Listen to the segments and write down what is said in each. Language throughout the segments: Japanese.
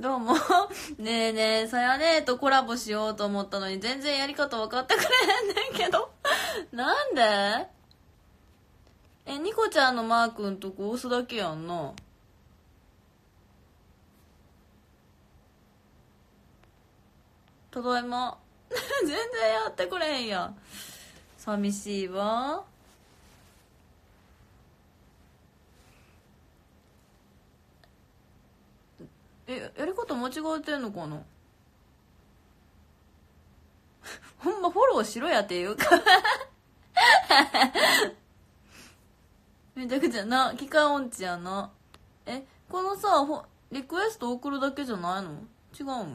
どうも。ねえねえ、さやねえとコラボしようと思ったのに全然やり方分かってくれへんねんけど。なんで？ニコちゃんのマークんとこ押すだけやんな。ただいま。全然やってくれへんやん。寂しいわ。やり方間違えてんのかな。ほんまフォローしろやっていうかめちゃくちゃな、機械音痴やな。このさ、リクエスト送るだけじゃないの？違うん？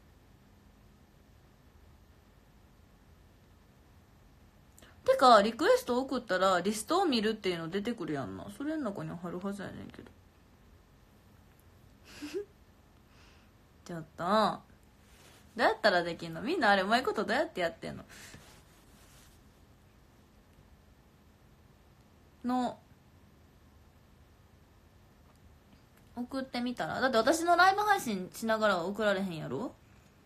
てか、リクエスト送ったらリストを見るっていうの出てくるやんな。それの中に入るはずやねんけど。ちょっと、どうやったらできんの？みんなあれうまいことどうやってやってんの？送ってみたら？だって私のライブ配信しながらは送られへんやろ？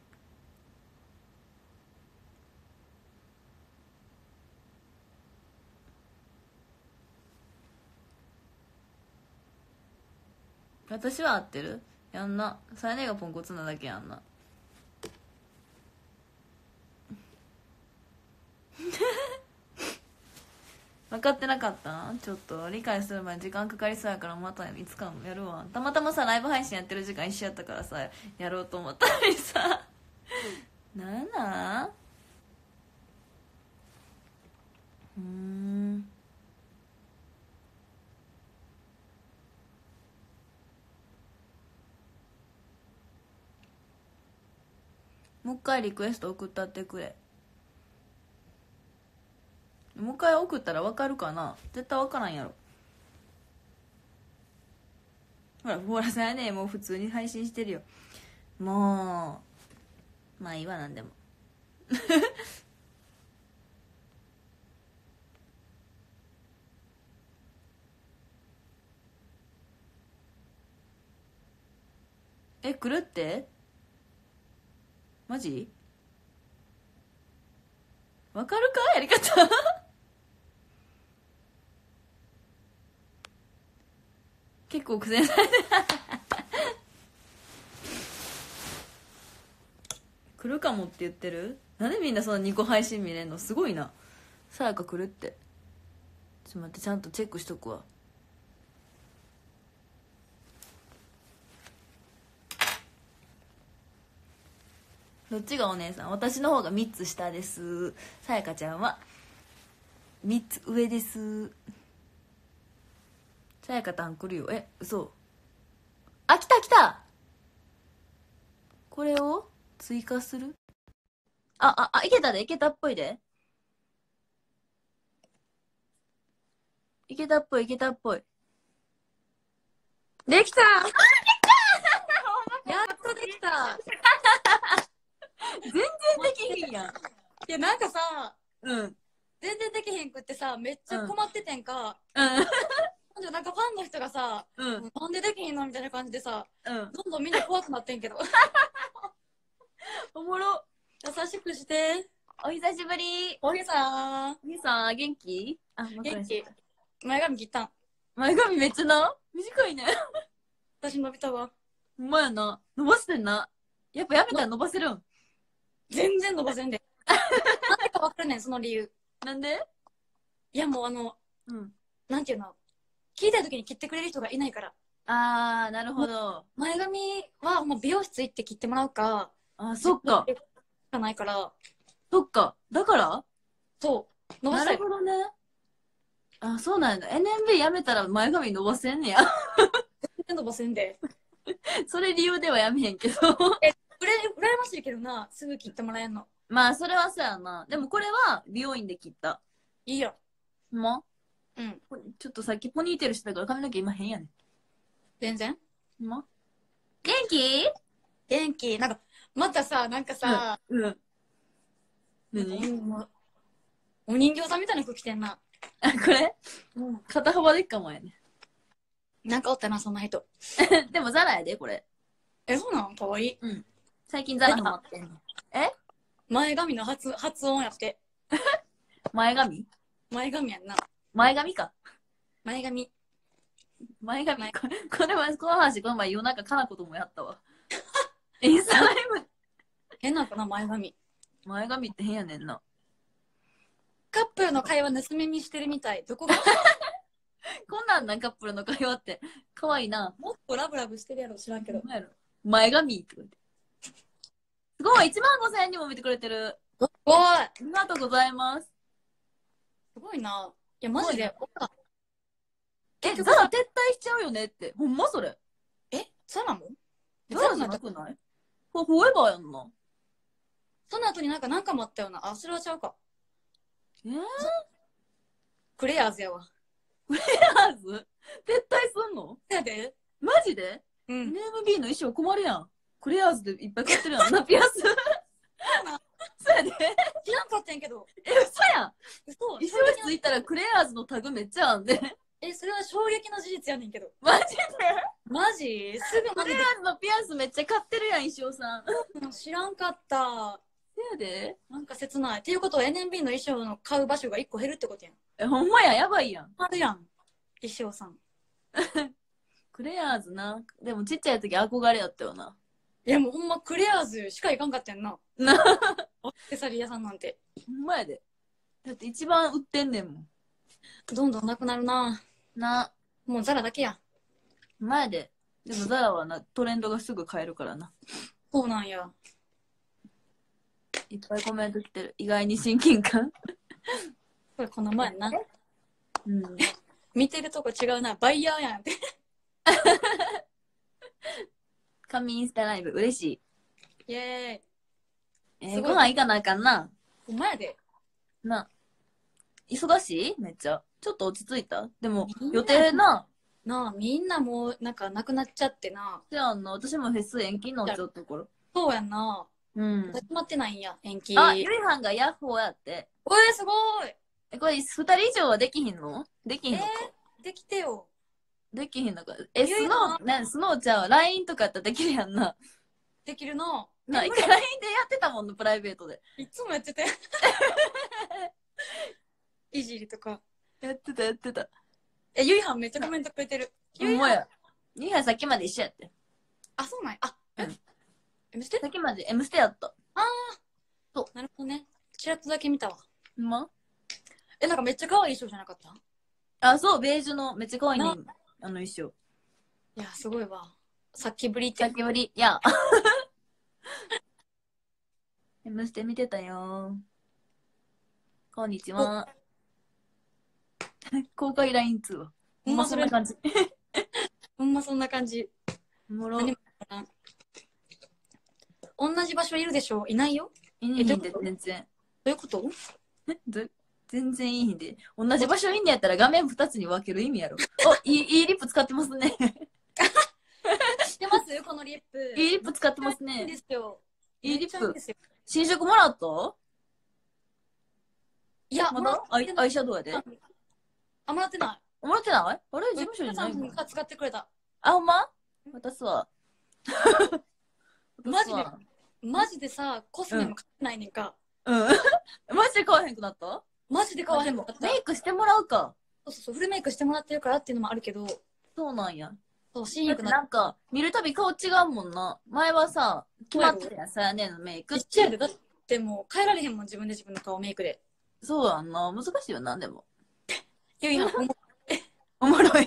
私は合ってる？やんな。さやねがポンコツなだけやんな。分かってなかった？ちょっと理解する前に時間かかりそうやから、またいつかもやるわ。たまたまさライブ配信やってる時間一緒やったからさ、やろうと思ったのにさ。なんなん？もう一回リクエスト送ったってくれ。もう一回送ったら分かるかな？絶対分からんやろ。ほらさやねもう普通に配信してるよ。もうまあいいわ。なんでも来るって？マジ？分かるかやり方結構苦戦されて来るかもって言ってる？なんでみんなその2個配信見れんの？すごいな。さやか来るって。ちょっと待って、ちゃんとチェックしとくわ。どっちがお姉さん？私の方が3つ下です。さやかちゃんは3つ上です。さやかたん来るよ。嘘。あ、来た来た。これを追加する？いけたで、いけたっぽいで。いけたっぽい、いけたっぽい。 できたやっとできた全然できへんやん。 いや、なんかさ、 うん。 全然できへんくってさ、めっちゃ困っててんか。 うん。 なんかファンの人がさ、 うん。 なんでできへんのみたいな感じでさ、 うん。 どんどんみんな怖くなってんけど。 おもろ。 優しくして。 お久しぶり。 おげさん。 おげさん、元気？ 元気。前髪切ったん。 前髪めっちゃな。短いね。 私伸びたわ。 ほんまやな。伸ばしてんな。やっぱやめたら伸ばせるん？ 全然伸ばせんで。なんでか分かるねん、その理由。 なんで？ いや、もううん。 なんていうの、聞いた時に切ってくれる人がいないから。 なるほど。 前髪はもう美容室行って切ってもらうか。 そっか。 しかないから。 そっか。だからそう。伸ばしたい。 なるほどね。そうなんだ。NMB やめたら前髪伸ばせんねや。 全然伸ばせんで。 それ理由ではやめへんけど。 羨ましいけどな、すぐ切ってもらえんの。 まあ、それはそうやな。でもこれは美容院で切った。 いいよ。 ほんま？ うん。 ちょっとさっきポニーテールしてたから髪の毛今変やねん。 全然。 ほんま？元気？ 元気。なんか、またさ、なんかさ、 うん。 何？お人形さんみたいな服着てんな。 これ？肩幅でっかもやね。 なんかおったな、そんな人。 でもザラやで、これ。 そうなのかわいい。 うん。最近ザラハマってんの。え前髪の発音やって。 前髪前髪やんな。 前髪か。 前髪。 前髪。この話、この前夜中かなこともやったわ。インスタライブ。 変なんかな、前髪。 前髪って変やねんな。 カップルの会話盗み見してるみたい。どこがこんなんなんカップルの会話って。かわいいな。 もっとラブラブしてるやろ、知らんけど。 前髪って言って。すごい !1 万5千円にも見てくれてる。 すごいありがとうございます。 すごいな。いや、マジで。 ザラ撤退しちゃうよねって。ほんまそれ。 ザラもザラじゃなくないフォーエバーやんな。 その後になんかもあったよな。あ、それはちゃうか。 ククレアーズやわ。 レアーズ撤退すんのやでマジでうん。 NMB の衣装困るやん。クレアーズでいっぱい買ってるやん。な、ピアス。そうやで。 知らんかったんやけど。 嘘やん。 嘘衣装室行ったらクレアーズのタグめっちゃあんで。 それは衝撃の事実やねんけど。 マジでマジすぐマジクレアーズのピアスめっちゃ買ってるやん、衣装さん。 で。知らんかった。 そうやで。 なんか切ない。っていうことは NMB の衣装の買う場所が1個減るってことやん。 ほんまや、やばいやん。 あるやん。衣装さん。 クレアーズな。でもちっちゃい時憧れやったよな。 いやもうほんまクレアーズしか行かんかったやんな。 な。 アクセサリー屋さんなんて。 ほんまやで。だって一番売ってんねんもん。 どんどんなくなるな。 な。 もうザラだけや。 前で。でもザラはな、トレンドがすぐ変えるからな。 そうなんや。 いっぱいコメント来てる。意外に親近感。 これこの前な。 うん。 見てるとこ違うな。バイヤーやんって。 神インスタライブ、嬉しイェーイ。 い。ご飯行かなあかんな。 ほんまやで。 な。忙しいめっちゃ。ちょっと落ち着いたでもみん、な予定な。 なあ、みんなもうなんかなくなっちゃってな。 じゃあな、私もフェス延期になっちゃったから。 そうやんな。 うん。 始まってないんや、延期。 あ、ゆいはんがヤッホーやって。 すごいこれ、二人以上はできひんのできひんのか。 できてよ。 できひんのか。 ゆいはんスノーちゃんは LINE とかやったらできるやんな。 できるな。 な、一回 LINE でやってたもんな、プライベートで。 いつもやってて。いじりとか。 やってた、やってた。 ゆいはんめっちゃコメントくれてる。 ほんまや。ゆいはんさっきまで一緒やって。 あ、そうなんや。あ、 うん M ステさっきまで M ステやった。 なるほどね。ちらっとだけ見たわ。 ほんまなんかめっちゃ可愛い衣装じゃなかったあ、そう、ベージュのめっちゃ可愛いね。あの衣装。 いや、すごいわ。さっきぶりって。 さっきぶり。いや。M ステ見てたよ。こんにちは。公開 LINE 通話。ほんまそんな感じ。 ほんまそんな感じ。 おもろ。 何も同じ場所いるでしょいないよいいひんで、全然。 どういうこと全然いいひんで。同じ場所いんねやったら画面2つに分ける意味やろ。いいリップ使ってますね。 知ってますこのリップ。 いいリップ使ってますいいね。 ですよ。 いいリップ。 ですよ新色もらったいや、 まだアイシャドウやで。 あ、もらってない。 もらってないあれ事務所にないんが使ってくれた。 あ、ほんま私は。 マジでさ、コスメも買ってないねんか。 うん。マジで買わへんくなったマジで買わへんくなった。 メイクしてもらうか。 そう、フルメイクしてもらってるからっていうのもあるけど。 そうなんや。 そう、新薬なんか、見るたび顔違うもんな。前はさ、決まってたやん、さやねんのメイク。 一緒やで。だってもう変えられへんもん、自分で自分の顔メイクで。 そうやんな。難しいよな、でも。 ゆいはん、 おもろい。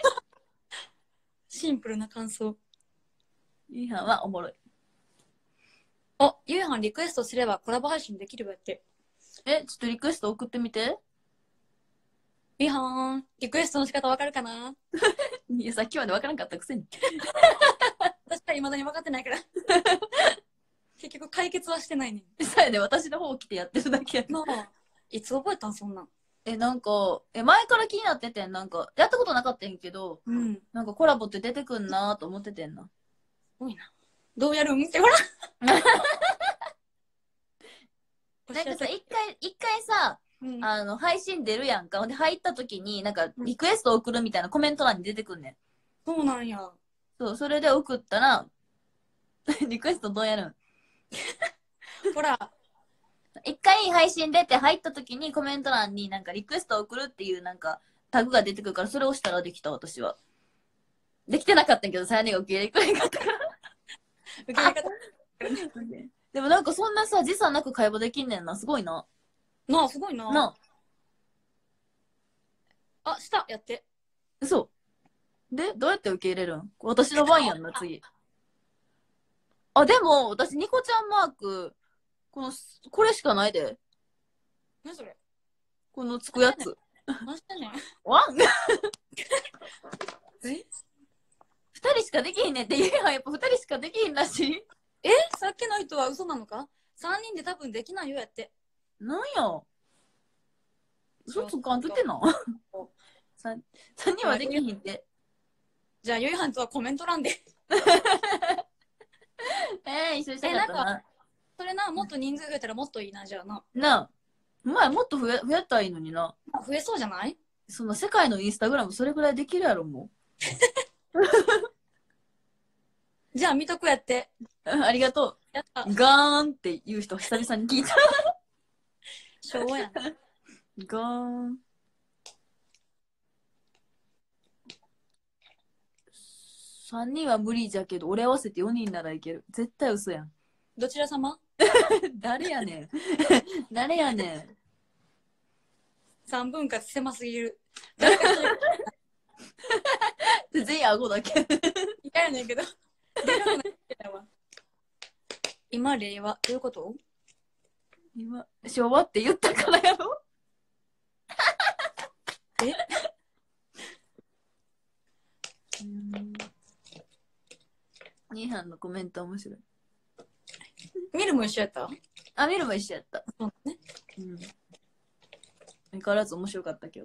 シンプルな感想。 ゆいはんはおもろい。 ゆいはんリクエストすればコラボ配信できるわって。 ちょっとリクエスト送ってみて。 ゆいはん、リクエストの仕方わかるかないや、さっきまでわからんかったくせに。 私は未だに分かってないから。結局解決はしてないねん。 そうやで、私の方来てやってるだけやなあ、いつ覚えたんそんなん。 なんか、前から気になっててん、なんか、やったことなかったんやけど、なんかコラボって出てくんなと思っててんな。 すごいな。どうやるんってほら。 なんかさ、一回さ、配信出るやんか。ほんで入った時に、なんか、リクエスト送るみたいなコメント欄に出てくんねん。 そうなんや。 そう、それで送ったら、 リクエストどうやるん？ ほら、 一回配信出て入った時にコメント欄になんかリクエスト送るっていうなんかタグが出てくるから、それを押したらできた、私は。できてなかったけど、さやねが受け入れてくれなかったから。 受け入れ方。 でもなんかそんなさ、時差なく会話できんねんな。すごいな。 なあ、すごいな。 なあ、したやって。 嘘。で、どうやって受け入れるん？私の番やんな、次。あ、でも、私、ニコちゃんマーク、これしかないで。 何それ。 このつくやつ。 何してんねん。 ワンえ二人しかできひんねんって言えやん。やっぱ二人しかできひんらしい。 さっきの人は嘘なのか？ 3 人で多分できないよやって。 なんや。嘘つかんとってな。三人はできひんって。 じゃあ、ゆいはんとはコメント欄で。 一緒にしたかったな。 それな、もっと人数増えたらもっといいな、じゃあな。 なあ。お前もっと増やったらいいのにな。 増えそうじゃない？ その世界のインスタグラムそれぐらいできるやろ、もじゃあ、見とくやって。 う。ありがとやった。 う。ガーンって言う人久々に聞いた。 昭和やな。 ガーン。3人は無理じゃけど、俺合わせて4人ならいける。絶対嘘やん。 どちら様？ 誰やねん。誰やねん。 3分割狭すぎる。誰か一人全員顎だけ。 嫌やねんけど。でかくないわ。今、令和。どういうこと？ 今、昭和って言ったからやろ。 えニーハンのコメント面白い。 見るも一緒やった？ あ、見るも一緒やった。 そうね。 相変わらず面白かったけど。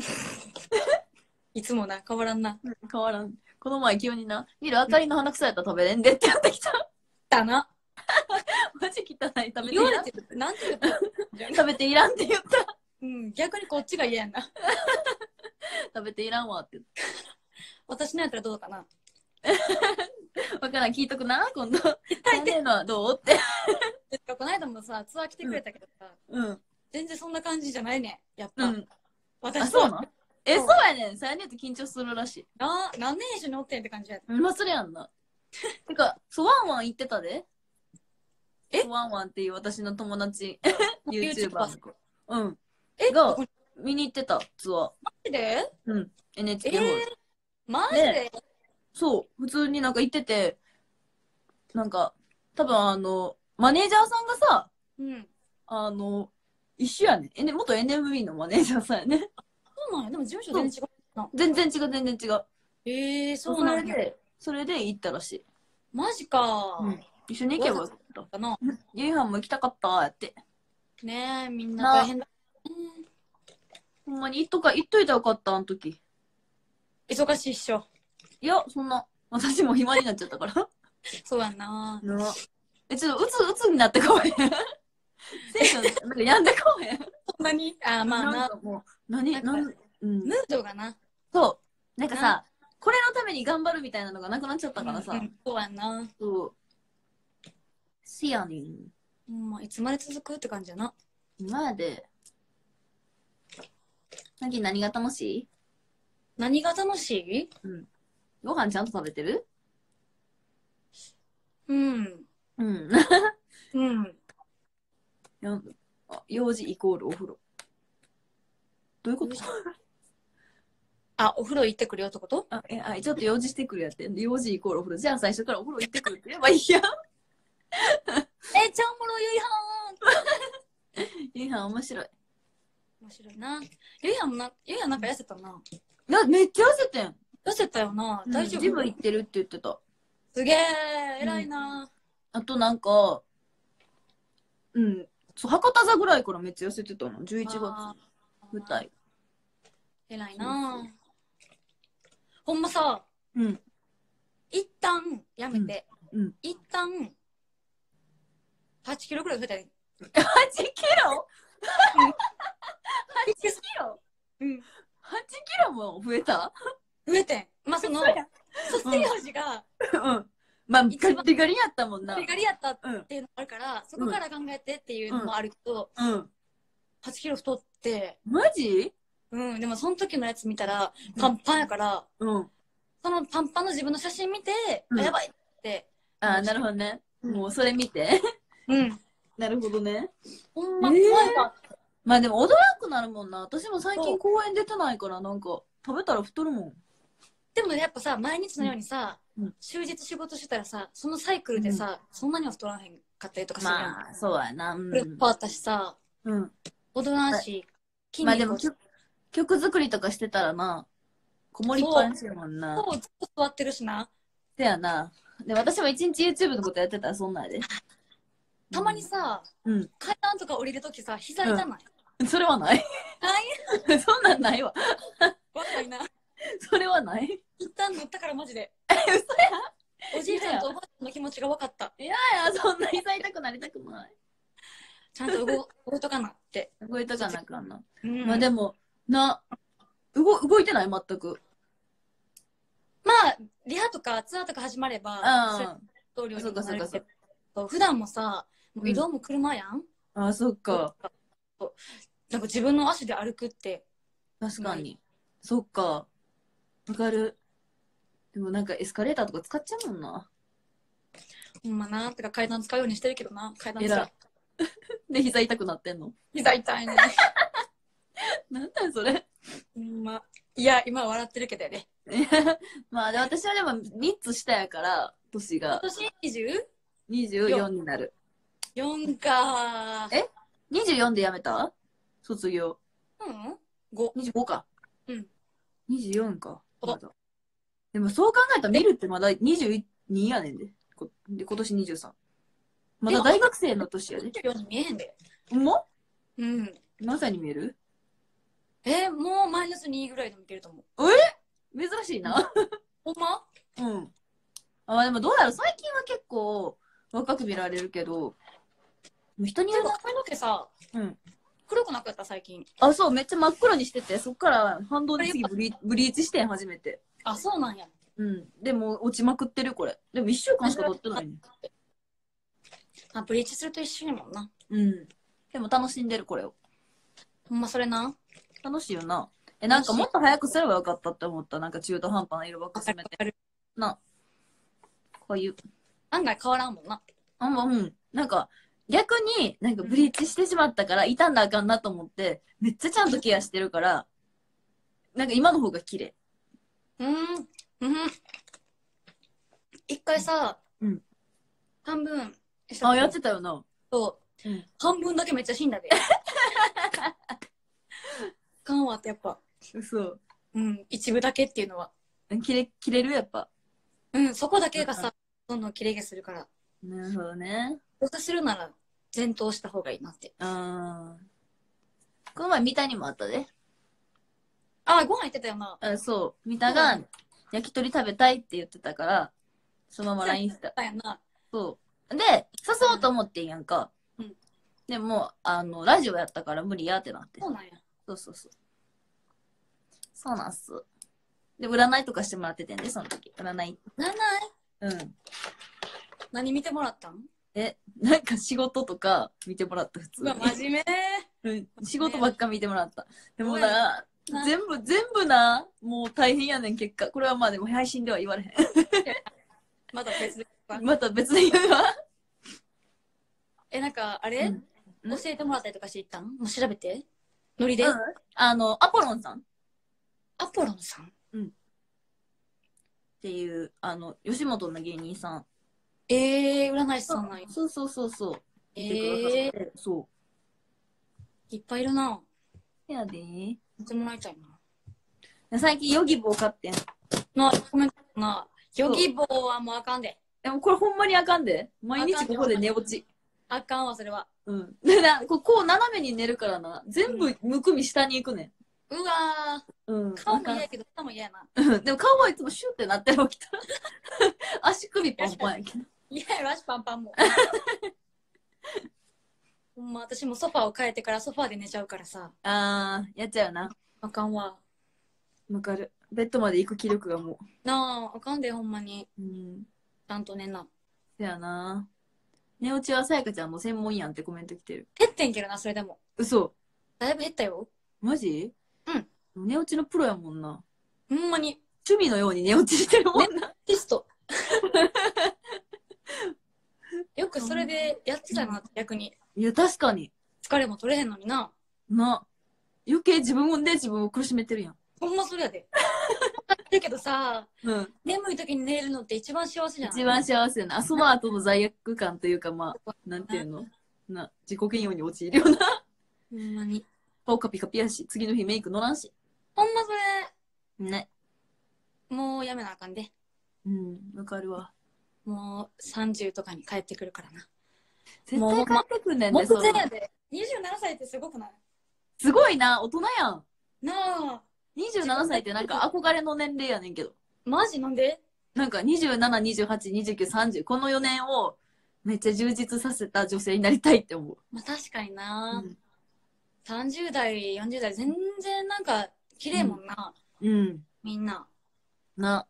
いつもな、変わらんな。 変わらん。この前急にな、見るあかりの鼻くそやったら食べれんでってやってきた。 だな。 マジ汚い。食べてい言わらん。 れてる。なんて言った？ 食べていらんって言った。 うん、逆にこっちが嫌やんな。 食べていらんわって言っ私のやったらどうかな。 た。わからん、聞いとくな、今度。大変のはどうって。 この間もさ、ツアー来てくれたけどさ、 うん。 全然そんな感じじゃないねん。やっぱ。 うん。あ、 私そうなん？ そうそうやねん。さやねんと緊張するらしい。 何年一緒におってんって感じやった。 まあ、それやんな。てか、ワンワン行ってたで。 え？ ワンワンっていう私の友達、YouTuber の子。うん。 どこ見に行ってた、ツアー。 マジで？ うん。NHK ホール。 マジで？ そう。普通になんか行ってて、なんか、多分マネージャーさんがさ、 うん。 一緒やねん。元 NMB のマネージャーさんやね。 そうなんや。でも事務所全然違うな。 全然違う、全然違う。 そうなんや。 それで行ったらしい。 マジか。 うん一緒に行けばよかった。 かな。 ゆいはんも行きたかったって。 ねえ、みんな大変だ。 ほんまに行っといたらよかった、あの時。 忙しいっしょ。 いや、そんな。私も暇になっちゃったから。 そうやんな。 ちょっとうつになってこうへん。テンション、なんか病んでこうへん。 そんなにまあなんな。 かもう、 なんかうん。 ムードがな。 そう。なんかさ、これのために頑張るみたいなのがなくなっちゃったからさ。 そうやんな。 そう。せやねん。 まあ、いつまで続くって感じやな。 今やで。最近何が楽しい？ 何が楽しい？ ご飯ちゃんと食べてる？ うん。 うん。 うん。 幼児イコールお風呂。どういうこと？ お風呂行ってくるよってこと？ ちょっと用事してくるやって。幼児イコールお風呂。じゃあ最初からお風呂行ってくるって言えばいいやん。 ちゃんもろゆいはゆいはん面白い。 面白いな。ゆいはんなんか痩せたな。 めっちゃ痩せてん。 痩せたよな。大丈夫？ ジム行ってるって言ってた。 すげえ、偉いな。 あとなんか、そう、博多座ぐらいからめっちゃ痩せてたの。11月。舞台。 偉いな。ほんまさ、一旦やめて、一旦8キロくらい増えたよ。 8キロ ?8 キロうん。 8キロも増えた？ 増えてん。まあ、その、卒業時が、 まあ、ガリガリやったもんな。 ガリガリやったっていうのもあるから、そこから考えてっていうのもあるけど、8キロ太って。 マジ？ でもその時のやつ見たら、パンパンやから、そのパンパンの自分の写真見て、やばいって。 あ、なるほどね。もうそれ見て。なるほどね。 ほんま怖いわ。 まあでも驚くなるもんな。私も最近公園出てないから、なんか、食べたら太るもん。 でもやっぱさ、毎日のようにさ、終日仕事してたらさ、そのサイクルでさ、そんなには太らへんかったりとかするやん。 まあ、そうやな。 これパーったしさ、踊らんし、 筋肉まあでも曲作りとかしてたらな、こもりっぱなしやもんな。 そう、ずっと座ってるしな。 せやな。で、私も一日 YouTube のことやってたらそんなんやで。 たまにさ、階段とか降りるときさ、膝痛ない？ それはない。ない？そんなんないわ。 若いな。 それはない。 一旦乗ったからマジで。 嘘や。 おじいちゃんとおばあちゃんの気持ちが分かった。 いやいや、そんな膝痛くなりたくない。 ちゃんと動いとかなって。 動いとかなあかんな。まあでも、動いてない全く。 まあ、リハとかツアーとか始まれば、通るようになるけど、普段もさ、移動も車やん。 あ、そっか。 なんか自分の足で歩くって。 確かに。そっか。わかる。でもなんかエスカレーターとか使っちゃうもんな。 ほんまな。てか階段使うようにしてるけどな。階段使う。 で、膝痛くなってんの？ 膝痛いね。 なんだよ、それ。 いや、今笑ってるけどやで。 まあ、私はでも3つ下やから、年が。 今年 24になる。 4か。 24で辞めた？卒業。25か。24か。まだ。でもそう考えたら見るってまだ22やねんで。今年23。まだ大学生の年やで。 24に見えへんで。 ほんま？ 何歳に見える？ もうマイナス2ぐらいで見てると思う。 珍しいな。 ほんま？ でもどうやろ、最近は結構若く見られるけど、人による。 髪の毛さ、黒くなかった最近。 あ、そう、めっちゃ真っ黒にしてて、そっから反動で次ブリーチしてん、初めて。 あ、そうなんや。 でも落ちまくってる、これ。でも1週間しか経ってないね。 ブリーチすると一緒やもんな。 でも楽しんでる、これを。 ほんまそれな。 楽しいよな。なんかもっと早くすればよかったって思った。なんか中途半端な色ばっか染めて。こういう。 案外変わらんもんな。 なんか、逆になんかブリーチしてしまったから傷んだらあかんなと思って、めっちゃちゃんとケアしてるから、なんか今の方が綺麗。 一回さ、半分。 やってたよな。 そう。半分だけめっちゃ死んだで。かんわってやっぱ。 そう。 一部だけっていうのは。 切れるやっぱ。 そこだけがさ、どんどん切れ毛するから。 なるほどね。 僕するなら、全頭した方がいいなって。 この前、三田にもあったで。 ご飯行ってたよな。 そう。三田が、焼き鳥食べたいって言ってたから、そのまま LINE した。そう。で、誘おうと思ってんやんか。でも、ラジオやったから無理やってなって。 そうなんや。 そう。そうなんす。で、占いとかしてもらっててんで、その時。占い。 何見てもらったん？ なんか仕事とか見てもらった、普通に。 真面目。仕事ばっか見てもらった。でもな、全部な、もう大変やねん、結果。これはまあでも配信では言われへん。 また別で。 また別で言うわ。 なんか、あれ、教えてもらったりとかしていったん？もう調べて。ノリで。 アポロンさん。 アポロンさん？ っていう、吉本の芸人さん。 占い師さんなんや。 そう。そう。 いっぱいいるな。 やでー。 見てもらいたいな。最近ヨギボー買ってん。 コメントな。ヨギボーはもうあかんで。 でもこれほんまにあかんで。毎日ここで寝落ち。 あかんわ、それは。 でこう斜めに寝るからな。全部むくみ下に行くねん。 うわー。顔も嫌やけど、下も嫌やな。でも顔はいつもシュッてなってる起きたら。足首パンパンやけど。 嫌やろ、足パンパンも。ほんま、私もソファーを変えてからソファーで寝ちゃうからさ。 やっちゃうな。 あかんわ。 わかる。ベッドまで行く気力がもう。 なあ、あかんで、ほんまに。 担当ねんな。 せやな。寝落ちはさやかちゃんの専門やんってコメント来てる。 減ってんけどな、それでも。 嘘。 だいぶ減ったよ。 マジ？ うん。 寝落ちのプロやもんな。 ほんまに。 趣味のように寝落ちしてるもんな。 テスト。よくそれでやってたな、逆に。 いや、確かに。 疲れも取れへんのにな。 な。余計自分で自分を苦しめてるやん。 ほんまそれやで。だけどさ、 うん。 眠い時に寝るのって一番幸せじゃない？ 一番幸せやな。その後の罪悪感というか、まあ、なんていうの自己嫌悪に陥るような。 ほんまに。 顔カピカピやし、次の日メイク乗らんし。 ほんまそれ、 ね。 もうやめなあかんで。 うん、わかるわ。 もう30とかに帰ってくるからな。 絶対帰ってくんねんね、 目前やで。27歳ってすごくない？ すごいな、大人やん。 なあ。 27歳ってなんか憧れの年齢やねんけど。 マジなんで？ なんか27、28、29、30、この4年をめっちゃ充実させた女性になりたいって思う。 まあ確かにな、 うん、 30代、40代全然なんか綺麗もんな。 うん。 みんな。 な。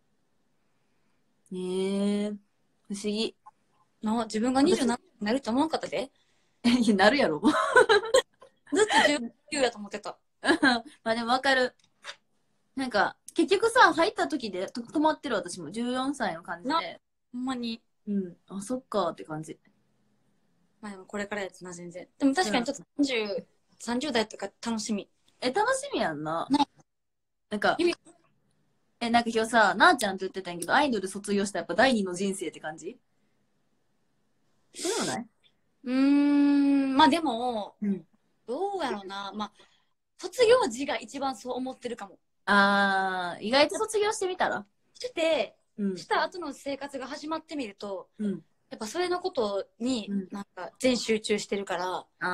ねえ、不思議。 自分が27になると思わんかったで。 いや、なるやろ。 ずっと19やと思ってた。 まあでもわかる。なんか、結局さ、入った時で止まってる私も14歳の感じで。 ほんまに。 うん。あ、そっかって感じ。 まあでもこれからやつな、全然。でも確かにちょっと30代とか楽しみ。 楽しみやんな。 ななんか、なんか今日さ、なあちゃんと言ってたんやけど、アイドル卒業したらやっぱ第二の人生って感じ？そうでもない？ まあでも、 うん。 どうやろうな。まあ、卒業時が一番そう思ってるかも。 意外と卒業してみたら？ した後の生活が始まってみると、 うん。 やっぱそれのことになんか全集中してるから、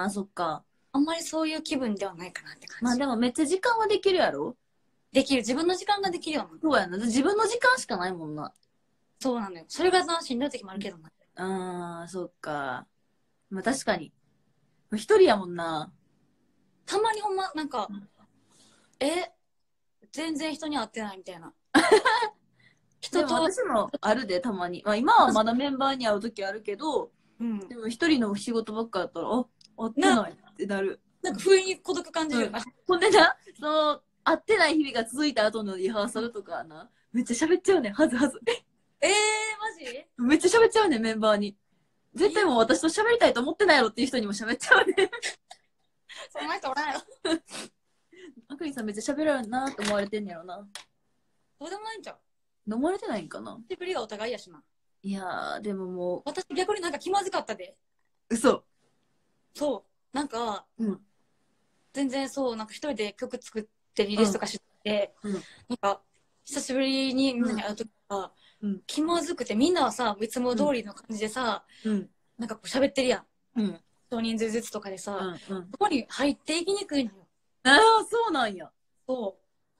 そっか。 あんまりそういう気分ではないかなって感じ。 まあでもめっちゃ時間はできるやろ？ できる。自分の時間ができるような。 そうやな。自分の時間しかないもんな。 そうなのよ。それがな、しんどい時もあるけどな。 そっか。まあ確かに。一人やもんな。 たまにほんま、なんか、全然人に会ってないみたいな。 でも私もあるで、たまに。まあ今はまだメンバーに会う時あるけど、でも一人の仕事ばっかだったら、会ってないってなる。 なんか不意に孤独感じるよな。 ほんでな、会ってない日々が続いた後のリハーサルとかな、めっちゃ喋っちゃうねん、はずはず。 マジ？ めっちゃ喋っちゃうねん、メンバーに。絶対もう私と喋りたいと思ってないやろっていう人にも喋っちゃうねん。 そんな人おらんやろ。 あくりさんめっちゃ喋らんなって思われてんやろな。 どうでもないんちゃう？ 思われてないんかな。 手振りがお互いやしな。 いやー、でももう。 私逆になんか気まずかったで。 嘘。 そう。なんか、全然そう、なんか一人で曲作ってリリースとかして、なんか、久しぶりにみんなに会うときは、気まずくて、みんなはさ、いつも通りの感じでさ、なんかこう喋ってるやん。少人数ずつとかでさ、そこに入っていきにくいのよ。 そうなんや。 そう。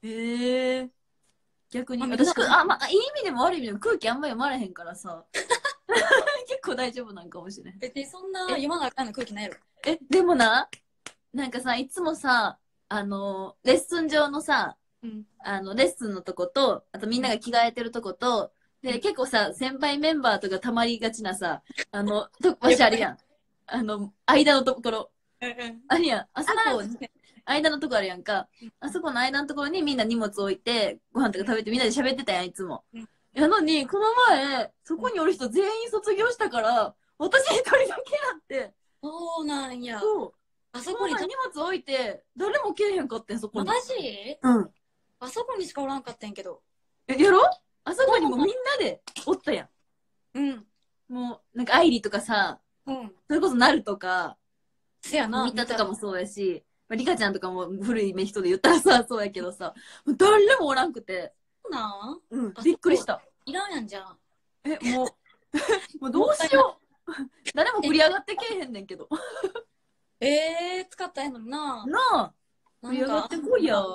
逆に。私、いい意味でも悪い意味でも空気あんま読まれへんからさ。結構大丈夫なんかもしれん。 別にそんな読まなあかんの空気ないやろ。 でもな、なんかさ、いつもさ、レッスン上のさ、レッスンのとこと、あとみんなが着替えてるとこと、で、結構さ、先輩メンバーとかたまりがちなさ、わしあるやん。間のところ。あるやん。あそこ、間のとこあるやんか。あそこの間のところにみんな荷物置いて、ご飯とか食べてみんなで喋ってたやん、いつも。やのに、この前、そこにおる人全員卒業したから、私一人だけやって。 そうなんや。 そう。 あそこに荷物置いて、誰も来えへんかってん、そこに。 マジ？あそこにしかおらんかったんやけど。 やろ？あそこにもみんなでおったやん。 もう、なんか、愛理とかさ、それこそなるとか、 せやな。 見たとかもそうやし、リカちゃんとかも古い人で言ったらさ、そうやけどさ、誰もおらんくて。びっくりした。 いらんやんじゃん。 もうどうしよう。誰も繰り上がってけえへんねんけど。 使ったんやのにな。 繰り上がってこいや。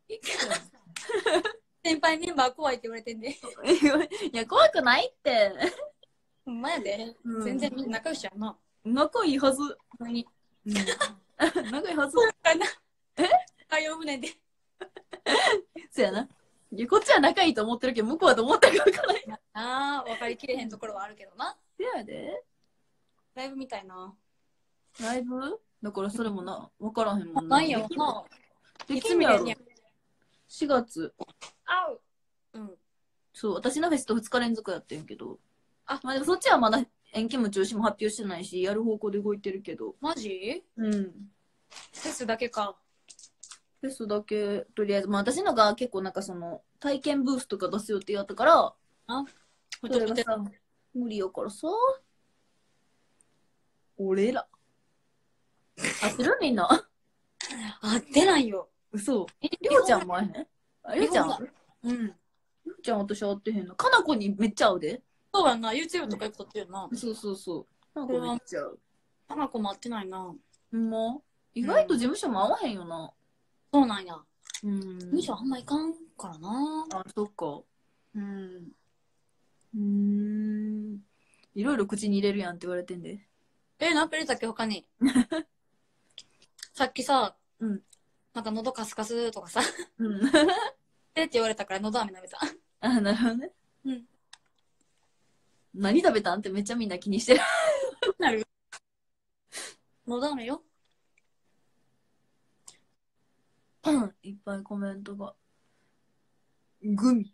先輩メンバー怖いって言われてんで。 いや、怖くないって。 ほんまやで。全然みんな仲良しやんな。 仲いいはず。 仲いいはず。 読むねんで。 そやな。 いや、こっちは仲いいと思ってるけど、向こうはどう思ったか分からない。 ああ、分かりきれへんところはあるけどな。 せやで。 ライブみたいな。 ライブだからそれもな、分からへんもんな。 ないよな。 いつ見れるの ?4 月。 あう。うん。 そう、私のフェスと2日連続やってんけど。 あ、 まあでもそっちはまだ延期も中止も発表してないし、やる方向で動いてるけど。 マジ？ うん。 フェスだけか。 フェスだけ、とりあえず。まあ私のが結構なんかその、体験ブースとか出す予定やったから、 あ、 それがさ、無理やからさ。俺ら。合ってるみんな。 合ってないよ。 嘘。りょうちゃんも会えへん？あ、りょうちゃん？ うん。 りょうちゃん私会ってへんの。かなこにめっちゃ会うで。 そうやな、YouTube とかよく撮ってるな。 そうそうそう。かなこめっちゃ会う。 かなこも会ってないな。 ほんま？意外と事務所も会わへんよな。 そうなんや。 うん。 事務所あんま行かんからな。 あ、そっか。 うん。 いろいろ口に入れるやんって言われてんで。 何か入れたっけ他に。さっきさ、 うん。 なんか喉カスカスとかさ、 うん。 って言われたから喉飴舐めた。 あ、なるほどね。 うん。 何食べたんってめっちゃみんな気にしてる。 なる。喉飴よ。 いっぱいコメントが。グミ。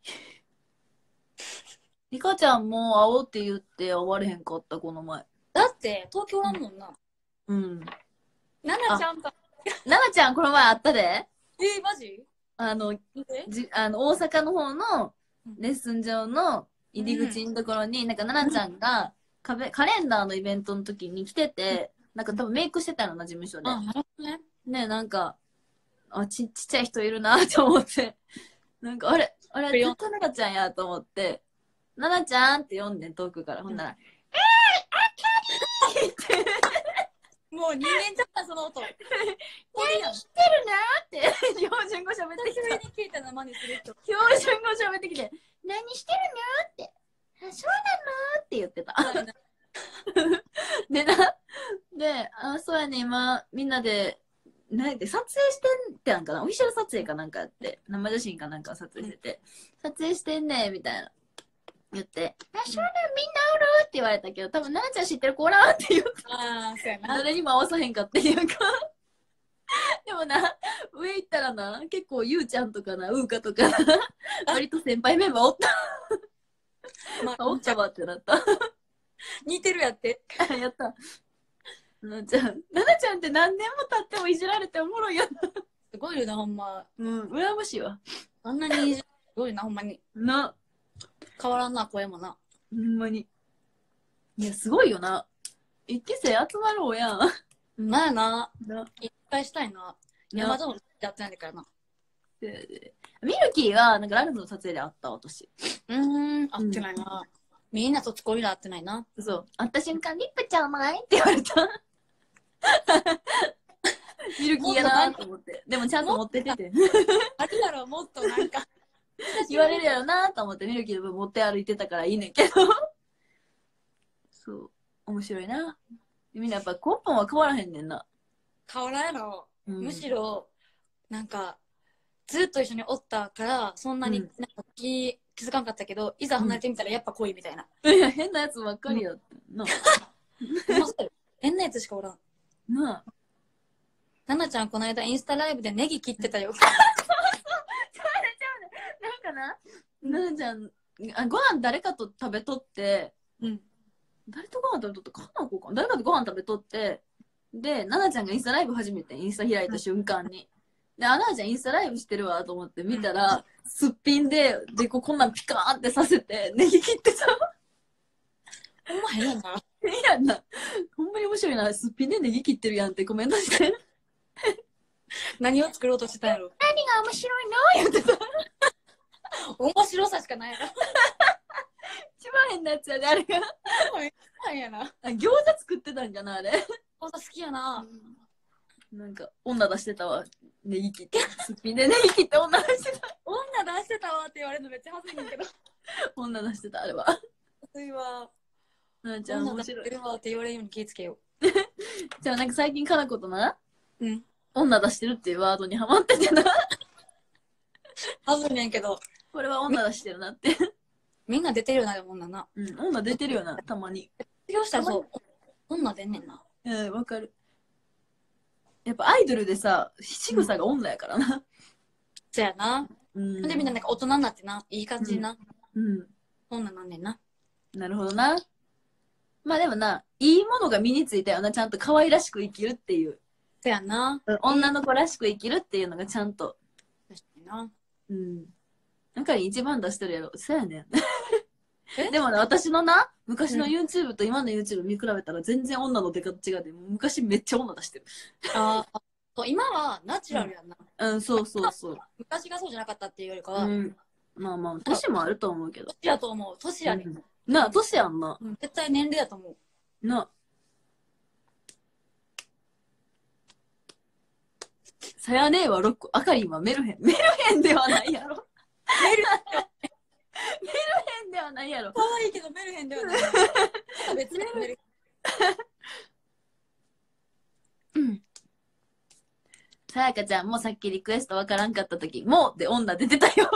リカちゃんも会おうって言って会われへんかった、この前。 だって、東京おらんもんな。 うん。 ななちゃんか。 ななちゃんこの前会ったで。 マジ？ 大阪の方のレッスン場の入り口のところに、なんかななちゃんがカレンダーのイベントの時に来てて、なんか多分メイクしてたのな、事務所で。 あ、なるほどね。 ね、なんか、ちっちゃい人いるなと思って、なんか、あれ、絶対ななちゃんやと思って、ななちゃんって呼んでん、遠くから。ほんなら、あかりーって。 もう人間じゃん、その音。 何してるなーって、標準語喋ってきた。 久しぶりに聞いたの真似する人。 標準語喋ってきて、何してるのって、あ、そうなのって言ってた。でな、で、あ、そうやね、今、みんなで、なんやって、撮影してんってなんかな、オフィシャル撮影かなんかやって、生写真かなんか撮影してて、撮影してんねみたいな。言って、あ、そうなのみんなおるって言われたけど、多分、ななちゃん知ってる子おらんって言って、 ああ、そうやな。 誰にも合わさへんかっていうか。でもな、上行ったらな、結構ゆうちゃんとかな、うーかとかな、割と先輩メンバーおった。 まあ、 おったわってなった。 似てるやって。 やった。ななちゃんって何年も経ってもいじられておもろいやな。 すごいよな、ほんま。 うん、羨ましいわ。 あんなにすごいな、ほんまに。 な。 変わらんな、声もな。 ほんまに。いや、すごいよな。一期生集まろうやん。 まあな。 な。 一回したいな。山田もやってないんだからな。 ミルキーは、なんかラルフの撮影で会った、私。 会ってないな。みんなとつこいら会ってないな。 そう。会った瞬間、リップちゃうまいって言われた。ミルキーやなと思って。でもちゃんと持っててて。 あるだろう、もっとなんか。 言われるやろなと思ってミルキーの分持って歩いてたからいいねんけど。そう。面白いな。みんなやっぱ根本は変わらへんねんな。 変わらんやろ。 むしろ、なんか、ずっと一緒におったから、そんなになんか気づかんかったけど、いざ離れてみたらやっぱ恋みたいな。 いや、変なやつばっかりやったな。 変なやつしかおらん。 なあ。 ななちゃんこの間インスタライブでネギ切ってたよ。 なんかななちゃん、ご飯誰かと食べとって、誰とご飯食べとったかなこか誰かとご飯食べとって、で、ななちゃんがインスタライブ始めて、インスタ開いた瞬間に。で、ななちゃんインスタライブしてるわと思って見たら、すっぴんで、こんなんピカーってさせて、ネギ切ってた。 ほんま変やな。 変やんな。ほんまに面白いな。すっぴんでネギ切ってるやんってコメントして。 何を作ろうとしてたんやろ。 何が面白いの言ってた。 面白さしかないやろ。 一番変なやつやで、あれが。 変やな。 餃子作ってたんかな、あれ。 餃子好きやな。 なんか、女出してたわ。ネギ切って。すっぴんでネギ切って女出してた。 女出してたわって言われるのめっちゃ恥ずいんだけど。 女出してた、あれは。 恥ずいわ。 ななちゃん面白い。 女出してるわって言われるように気ぃつけよう。じゃあなんか最近かなことな、 女出してるっていうワードにハマっててな。 恥ずいねんけど。 これは女出してるなって。 みんな出てるよな、でも女な。 うん、女出てるよな、たまに。 卒業したらそう、女出んねんな。 うん、わかる。やっぱアイドルでさ、仕草が女やからな。 そやな。 うん。 で、みんななんか大人になってな、いい感じにな。 うん。 女なんねんな。 なるほどな。まあでもな、いいものが身についたよな、ちゃんと可愛らしく生きるっていう。 そやな。 女の子らしく生きるっていうのがちゃんと。 確かにな。 うん。なんか一番出してるやろ。そうやねん。 えでもね、私のな、昔の YouTube と今の YouTube 見比べたら全然女の出方違うで、昔めっちゃ女出してる。 ああ、そう今はナチュラルやんな。 うん、そうそうそう。 昔がそうじゃなかったっていうよりかは、 うん。まあまあ、年もあると思うけど。 年やと思う。年やねん。 なあ、年やんな。 絶対年齢やと思う。 な。さやねえは6個、あかりんはメルヘン。メルヘンではないやろ。メルヘンではないやろ。 可愛いけどメルヘンではない。別にメルヘン。うん。さやかちゃんもさっきリクエストわからんかった時、もうで女出てたよ。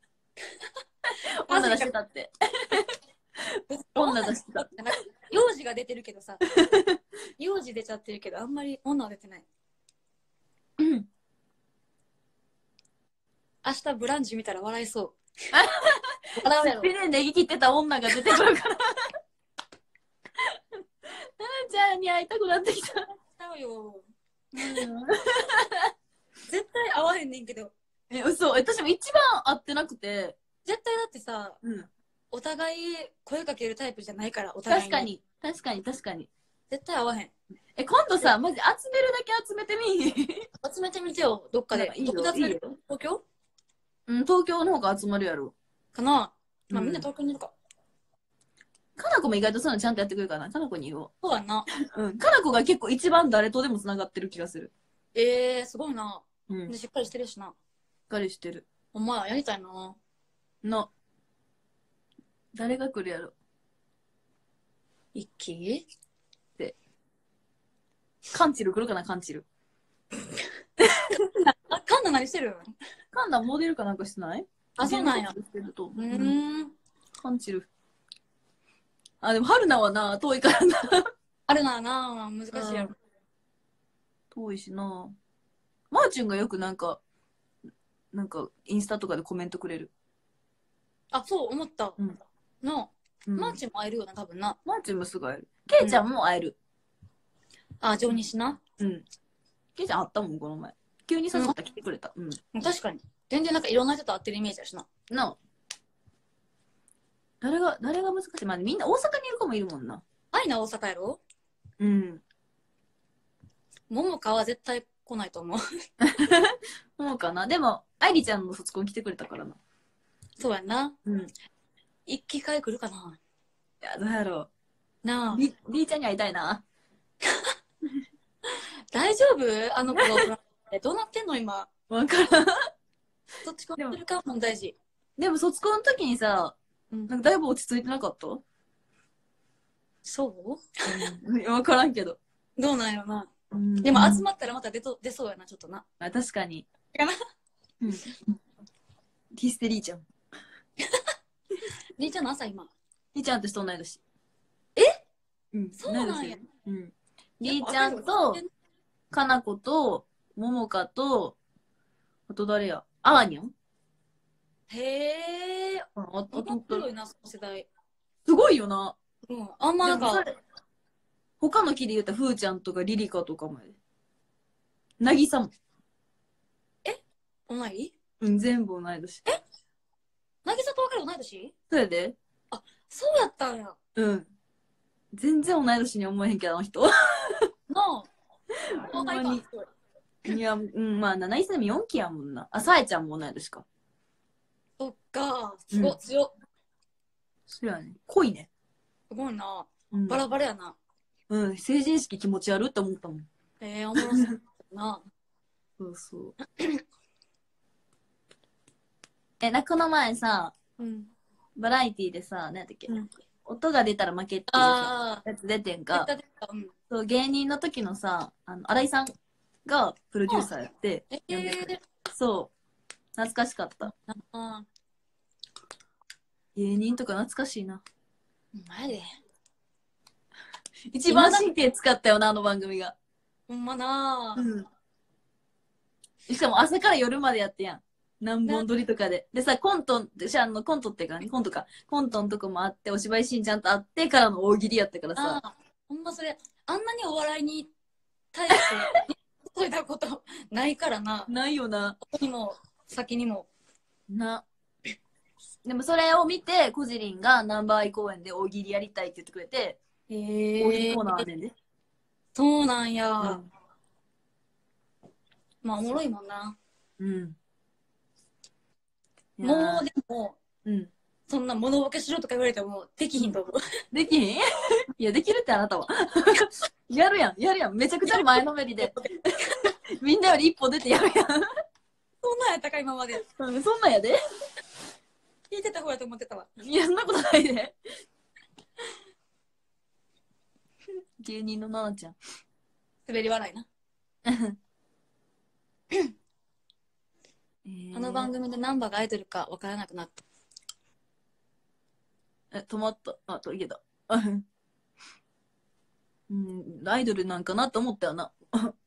女出してたって。女出してた。 幼児が出てるけどさ。幼児出ちゃってるけど、あんまり女は出てない。 うん。 明日ブランチ見たら笑いそう。 笑うやろ。ビでネギ切ってた女が出てくるから。ななちゃんに会いたくなってきた。 ちゃうよ。絶対会わへんねんけど。 嘘。私も一番会ってなくて。 絶対だってさ、お互い声かけるタイプじゃないから、お互いに。 確かに。確かに、確かに。 絶対会わへん。 今度さ、マジ集めるだけ集めてみ。 集めてみてよ、どっかで。 いいよ、 どこで集める？ いいよ。 東京？ うん、東京の方が集まるやろ。 かな。まあみんな東京にいるか。 かなこも意外とそういうのちゃんとやってくるかな。かなこに言おう。 そうやな。 うん。かなこが結構一番誰とでも繋がってる気がする。 すごいな。 うん。 で、しっかりしてるしな。しっかりしてる。 お前やりたいな。 誰が来るやろ。 一気で。カンチル来るかな、カンチル。 あ、カンナ何してる？ カンナモデルかなんかしてない？ あ、そうなんや。 カンチル。あ、でも春菜はな、遠いからな。 あるな、難しいやろ。 遠いしな。マーチュンがよくなんか、インスタとかでコメントくれる。 あ、そう思った。マーチンも会えるよな、多分な。 マーチンもすぐ会える。ケイちゃんも会える。 あ、上西な。 ケイちゃん会ったもん、この前。急に誘ったら来てくれた。 確かに。全然なんかいろんな人と会ってるイメージだしな。 誰が難しい？まあみんな大阪にいる子もいるもんな。 アイナ大阪やろ？桃香は絶対来ないと思う。 桃香な。でも、愛梨ちゃんの卒コン来てくれたからな。 そうやな。一気会来るかな。 いや、どうやろう。 なあ。 D ちゃんに会いたいな。 大丈夫？あの子が。どうなってんの今。 わからん。 どっちかってるかも大事。 でも卒コンの時にさ、なんかだいぶ落ち着いてなかった？ そう？ わからんけど。 どうなんやろな。でも集まったらまた出そうやな、ちょっとな。 あ、確かに。 かな。 ヒステリーちゃん。 リーちゃんの朝今。 リーちゃんとして同い年。 そうなんや。 リーちゃんと、かなこと、ももかと、あと誰や？あーにゃん？ へー。面白いな、その世代。 すごいよな。 あんまなんか。 他の木で言ったら、ふーちゃんとかリリカとかもやで。なぎさも。 同い？ 全部同い年。 なぎさと別れ同い年？ そうやで。 あ、そうやったんや。 全然同い年に思えへんけど、あの人。なあ。ほんまに。 いや、まあ、7歳でも4期やもんな。あ、さえちゃんも同い年か。 そっか、すごい、強っ。 そうやね。濃いね。 すごいな。バラバラやな。 成人式気持ち悪って思ったもん。 おもろそうな。 そうそう。この前さ、バラエティーでさ、何やったっけ、音が出たら負けっていうやつ出てんか。そう、芸人の時のさ、新井さんがプロデューサーやって、そう、懐かしかった。 芸人とか懐かしいな。 前で。 一番神経使ったよな、あの番組が。 ほんまなぁ。 しかも朝から夜までやってやん。何本撮りとかで。でさ、コントっていうかね、コントのとこもあって、お芝居シーンちゃんとあってからの大喜利やったからさ。 ほんまそれ、あんなにお笑いに対して、そういったことないからな。 ないよな。 後にも、先にも。 な。でもそれを見て、コジリンがナンバーアイ公演で大喜利やりたいって言ってくれて、大喜利コーナーあんねんで。 そうなんや。まあ、おもろいもんな。もう、でも、そんな物ボケしろとか言われても、できひんと思う。 できひんいや、できるってあなたは。やるやん。めちゃくちゃ前のめりで。みんなより一歩出てやるやん。 そんなんやったか、今まで。 そんなんやで。 聞いてた方やと思ってたわ。 いや、そんなことないで。芸人のななちゃん。 滑り笑いな。あの番組でナンバーがアイドルか分からなくなった。 止まった。あ、いけた。アイドルなんかなって思ったよな。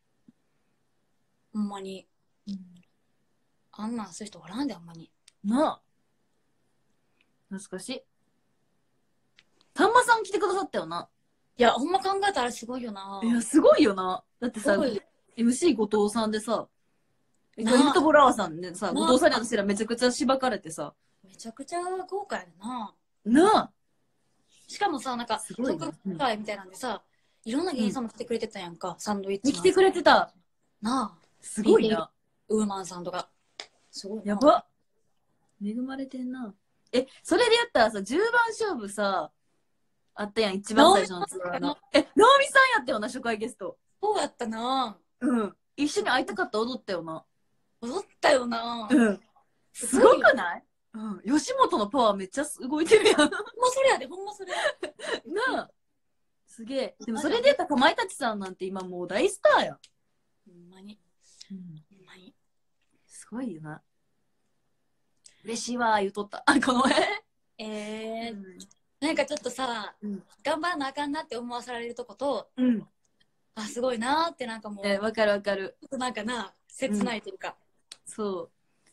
ほんまに。あんなんする人おらんで、ほんまに。 なあ。懐かしい。さんまさん来てくださったよな。 いや、ほんま考えたらすごいよな。 いや、すごいよな。だってさ、MC 後藤さんでさ、ユットボラワさんでさ、後藤さんに私らめちゃくちゃしばかれてさ。 めちゃくちゃ豪華やな。 なあ。 しかもさ、なんか、特会みたいなんでさ、いろんな芸人さんも来てくれてたやんか、サンドイッチ。 来てくれてた。 なあ。 すごいな。 ウーマンさんとか。すごいな。 やば。恵まれてんな。それでやったらさ、10番勝負さ、あったやん、一番最初のツアーの。直美さんやったよな、初回ゲスト。 そうやったな。 一緒に会いたかった、踊ったよな。 踊ったよな。 すごくない？吉本のパワーめっちゃ動いてるやん。ほんまそれやで、ほんまそれ。 なあ。すげえ。でもそれで言ったらかまいたちさんなんて今もう大スターやん。 ほんまに。ほんまに。 すごいよな。嬉しいわ、言うとった。この絵。なんかちょっとさ、頑張らなあかんなって思わされるとこと、あ、すごいなーってなんかもう。 わかるわかる。 なんかな、切ないというか。 そう。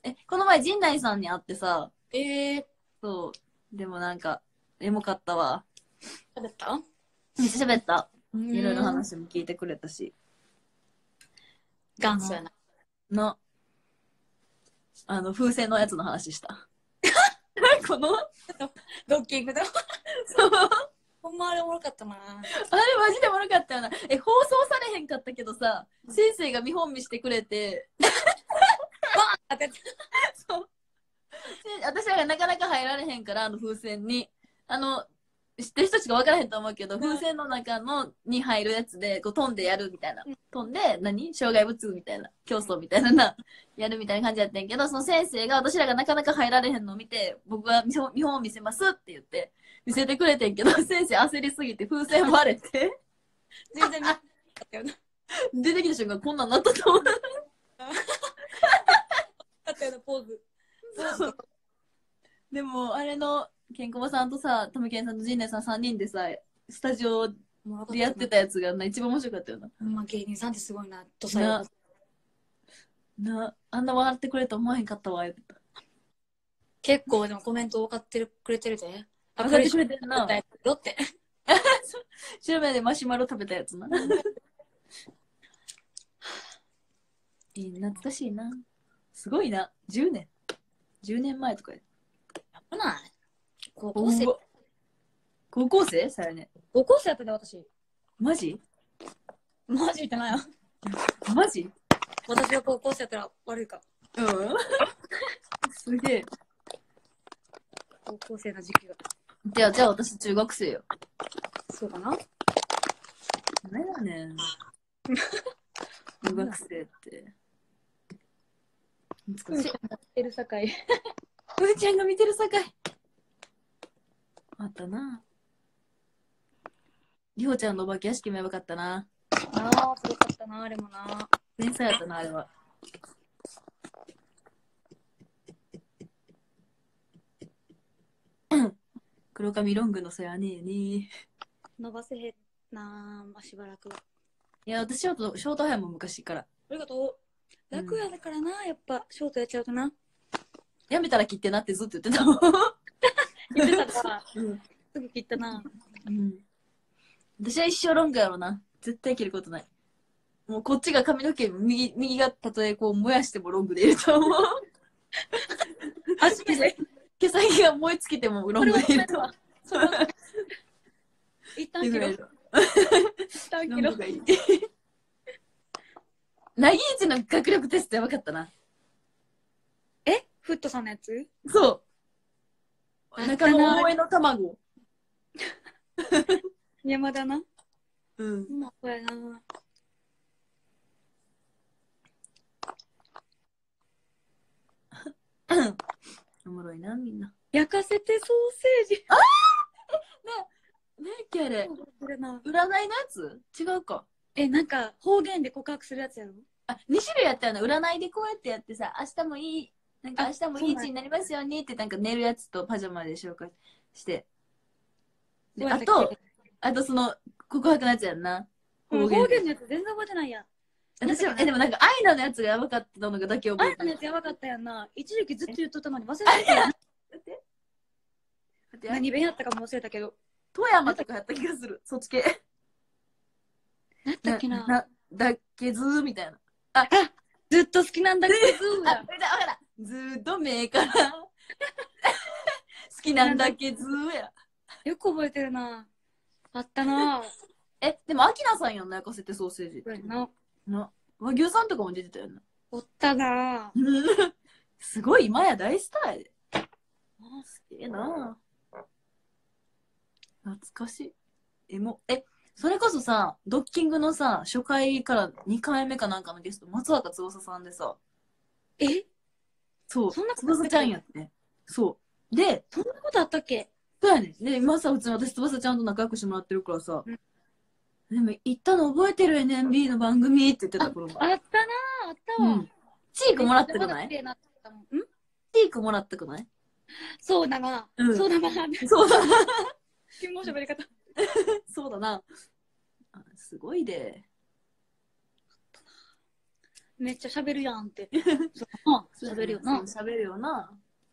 この前陣内さんに会ってさ。そう。でもなんか、エモかったわ。 喋った？ めっちゃ喋った。いろいろ話も聞いてくれたし。 元祖やな。風船のやつの話した。このドッキングだ。 そう。 ほんまあれおもろかったな。あれマジでおもろかったよな。放送されへんかったけどさ、先生が見本見してくれて。バーンってそう。私らがなかなか入られへんから、風船に。知ってる人しか分からへんと思うけど、風船の中に入るやつで、こう飛んでやるみたいな。飛んで、障害物みたいな、競争みたいな、やるみたいな感じやってんけど、その先生が私らがなかなか入られへんのを見て、僕は見本を見せますって言って、見せてくれてんけど、先生焦りすぎて風船割れて、 全然見なかったよな。 出てきた瞬間こんなんなったと思う。 だったよな、ポーズ。 でも、あれの、ケンコバさんとさ、トムケンさんと陣内さん3人でさ、スタジオでやってたやつが一番面白かったよな。 芸人さんってすごいな、とさあんな笑ってくれると思わへんかったわ、言ってた。 結構でもコメント分かってくれてるで。 分かってくれてるな。 よって。 白目でマシュマロ食べたやつな。懐かしいな。すごいな。10年。10年前とかや。 やばない？高校生。 高校生さやね。 高校生やったで、私。 マジってないよ。 マジ私が高校生やったら悪いか。 すげえ。 高校生の時期が。 じゃあ私中学生よ。 そうかな？ 何やねん。中学生って。 懐かしい。見てるさかい。 ふーちゃんが見てるさかい。あったな。りほちゃんのお化け屋敷もやばかったな。 ああ、すごかったな、あれもな。 天才やったな、あれは。 黒髪ロングのそやねえね。 伸ばせへんなぁ、まあ、しばらくは。 いや、私ショートヘアも昔から。 ありがとう。楽やだからな、やっぱ、ショートやっちゃうとな。 やめたら切ってなってずっと言ってたもん。 言ってたから、 うん。 すぐ切ったな。 うん。私は一生ロングやろな。絶対切ることない。もうこっちが髪の毛、右がたとえこう燃やしてもロングでいると思う。 足で。 毛先が燃え尽きてもロングでいると思う。 それは一旦切ろう。一旦切ろう。 ナギイチの学力テストやばかったな。 フットさんのやつ？ そう。中の思いの卵。 山田な。 うん。 まあ、これな。 おもろいな、みんな。 焼かせてソーセージ。 ねえ、キャレ。 これな。 占いのやつ違うか。 なんか方言で告白するやつやろ？ あ、2種類やったよな。占いでこうやってやってさ、明日もいい、なんか明日もいい日になりますようにってなんか寝るやつとパジャマで紹介して。で、あとその告白のやつやんな。 方言のやつ全然覚えてないや。 私は、でもなんかアイナのやつがやばかったのがだけ覚えてる。 アイナのやつやばかったやんな。一時期ずっと言っとったのに忘れてたやん。何弁やったかも忘れたけど。 富山とかやった気がする。そっち系。 なんだっけな。 だっけずーみたいな。 ずっと好きなんだけどずーや。 ずーっと目から好きなんだっけずーや。 よく覚えてるな。あったな。 でもアキナさんやんな、焼かせてソーセージ。和牛さんとかも出てたよな。 おったな。 すごい、今や大スターやで。すげえな。懐かしい。それこそさ、ドッキングのさ、初回から2回目かなんかのゲスト、松若翼さんでさ。そう。 そんな翼ちゃんやって。そう。で、 そんなことあったっけ？ そうやねん。で、今さ、普通に私翼ちゃんと仲良くしてもらってるからさ。でも、行ったの覚えてる NMB の番組って言ってた頃が。 あったな、あったわ。 チークもらったくない？チークもらったくない？ そうだな。そうだな。 そうだな。 キモ喋り方。 そうだな。すごいで。 めっちゃ喋るやんって。喋るよな。 喋るよな。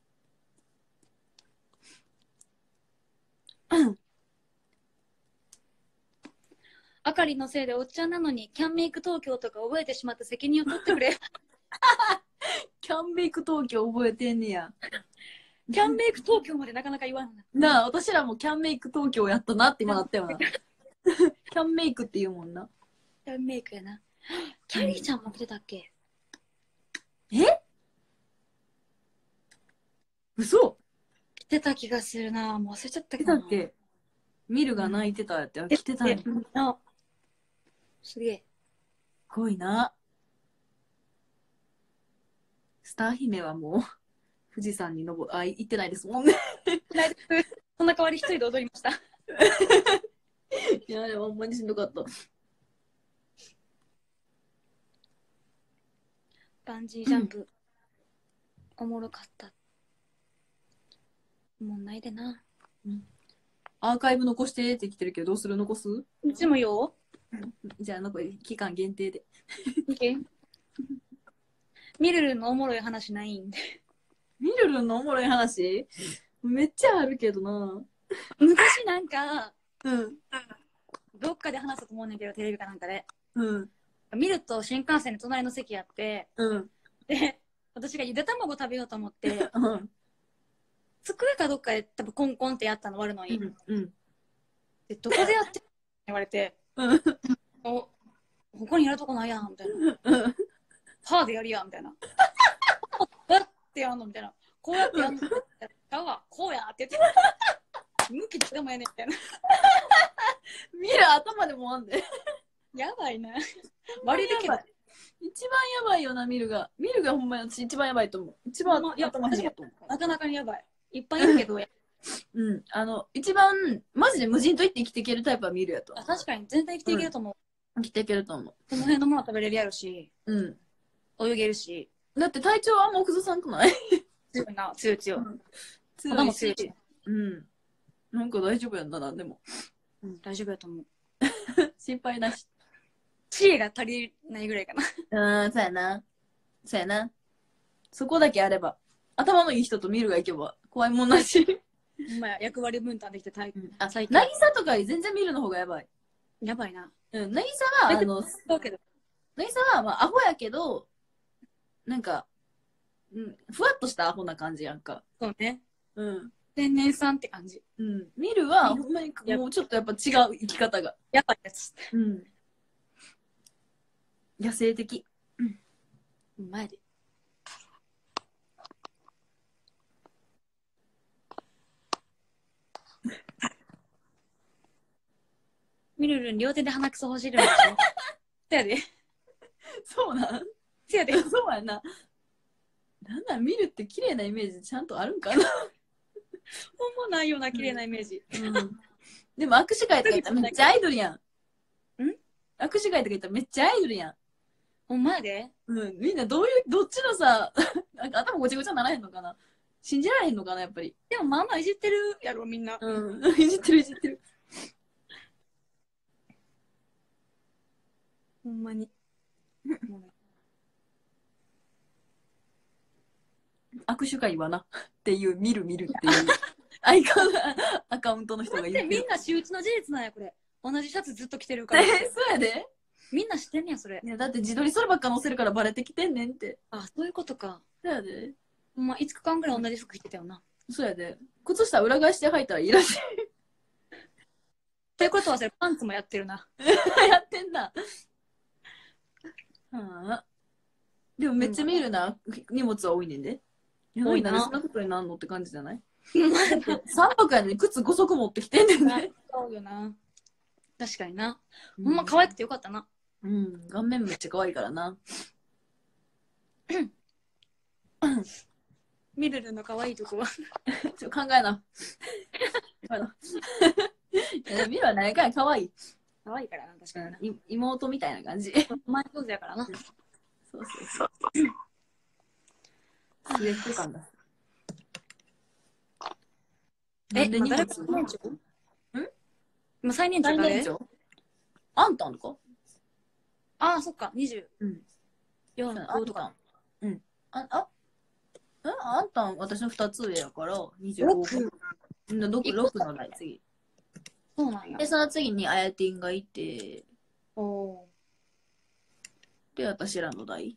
あかりのせいでおっちゃんなのにキャンメイク東京とか覚えてしまった責任を取ってくれ。 キャンメイク東京覚えてんねや。 キャンメイク東京までなかなか言わんなあ、私らもキャンメイク東京やったなって今なったよな。キャンメイクって言うもんな。 キャンメイクやな。キャリーちゃんも来てたっけ？ 嘘？ 来てた気がするな。もう忘れちゃったけど。 ど。 来てたっけ？ミルが泣いてたって。来てたんや。 すげえ。 すごいな。スター姫はもう富士山に行ってないですもんね。 そんな代わり一人で踊りました。 いや、でもほんまにしんどかった。 バンジージャンプ、おもろかった。もうないでな。 アーカイブ残してって来てるけど、どうする？残す？ うちもよ。 じゃあ、期間限定で。 ミルルのおもろい話ないんで。 ミルルのおもろい話めっちゃあるけどな。 昔なんか、どっかで話したと思うねんけど、テレビかなんかで。ミルと新幹線で隣の席やって、で、私がゆで卵食べようと思って、机かどっかで多分コンコンってやったの割るのに。で、どこでやってって言われて、ここにやるとこないやん、みたいな。パーでやるやん、みたいな。どうやってやんのみたいな。こうやってやんのみたいな。こうやって言って。向きどでもやねん、みたいな。 ミル頭でもあんで。 やばいな。割れるけど。 一番やばいよな、ミルが。ミルがほんまに私一番やばいと思う。一番頭変やと思う。 なかなかにやばい。いっぱいいるけど。 一番、マジで無人島行って生きていけるタイプはミルやと。 確かに、全然生きていけると思う。 生きていけると思う。 この辺のもの食べれるやろし。泳げるし。 だって体調はあんま崩さんくない？ 強いな、強い。 頭も強いし。 なんか大丈夫やんな、なんでも。 うん、大丈夫やと思う。 心配なし。 知恵が足りないぐらいかな。 そうやな。そうやな。そこだけあれば。頭のいい人とミルが行けば怖いもんなし。 ほんまや、役割分担できてあ、 最渚とかより全然ミルの方がやばい。 やばいな。 うん、渚は、 だけど。 渚は、まあ、アホやけど、なんか、うん、ふわっとしたアホな感じやんか。 そうね。 うん。 天然さんって感じ。 うん。ミルは、ほんまに、もうちょっとやっぱ違う生き方が。 やばいやつ。 うん。野生的。 うん。前で。みるるん両手で鼻くそ欲しいるんでしょせやで。 そうなんせやで。 そうやな。なんなんミルって綺麗なイメージちゃんとあるんかな。 ほんまないような綺麗なイメージ。 うん。でも握手会とか言ったらめっちゃアイドルやん。握手会とか言ったらめっちゃアイドルやん。 ほんまやで。 うん。みんなどっちのさ、なんか頭ごちゃごちゃならへんのかな。信じられへんのかな、やっぱり。 でもまあまあいじってるやろ、みんな。 うん。いじってるいじってる。 ほんまに。 握手会はな。っていう、見るっていう。アイコン、アカウントの人がいる。 みんな周知の事実なんや、これ。同じシャツずっと着てるから。 そうやで。 みんな知ってんねや、それ。 いや、だって自撮りそればっか載せるからバレてきてんねんって。 あ、そういうことか。 そうやで。 ほんま、5日間ぐらい同じ服着てたよな。 そうやで。靴下裏返して履いたらいいらしい。 ということはそれ、パンツもやってるな。 やってんな。でもめっちゃ見るな、荷物は多いねんで。多いな。そんなことになんのって感じじゃない ?3 泊やのに靴5足持ってきてんねんね。 そうよな。確かにな。ほんま可愛くてよかったな。 うん。顔面めっちゃ可愛いからな。 ミルルの可愛いとこは。 考えな。ミルは何回可愛い。 可愛いからな、確かに。妹みたいな感じ。 前上手やからな。 そうそう。スウェット感だ。なんで荷物今最年長誰？ あんたんか？ ああ、そっか、24、 5とか。うん。あんたん私の2つ上やから25。6の代次。 そうなんや。 で、その次にあやてんがいて、で、私らの代。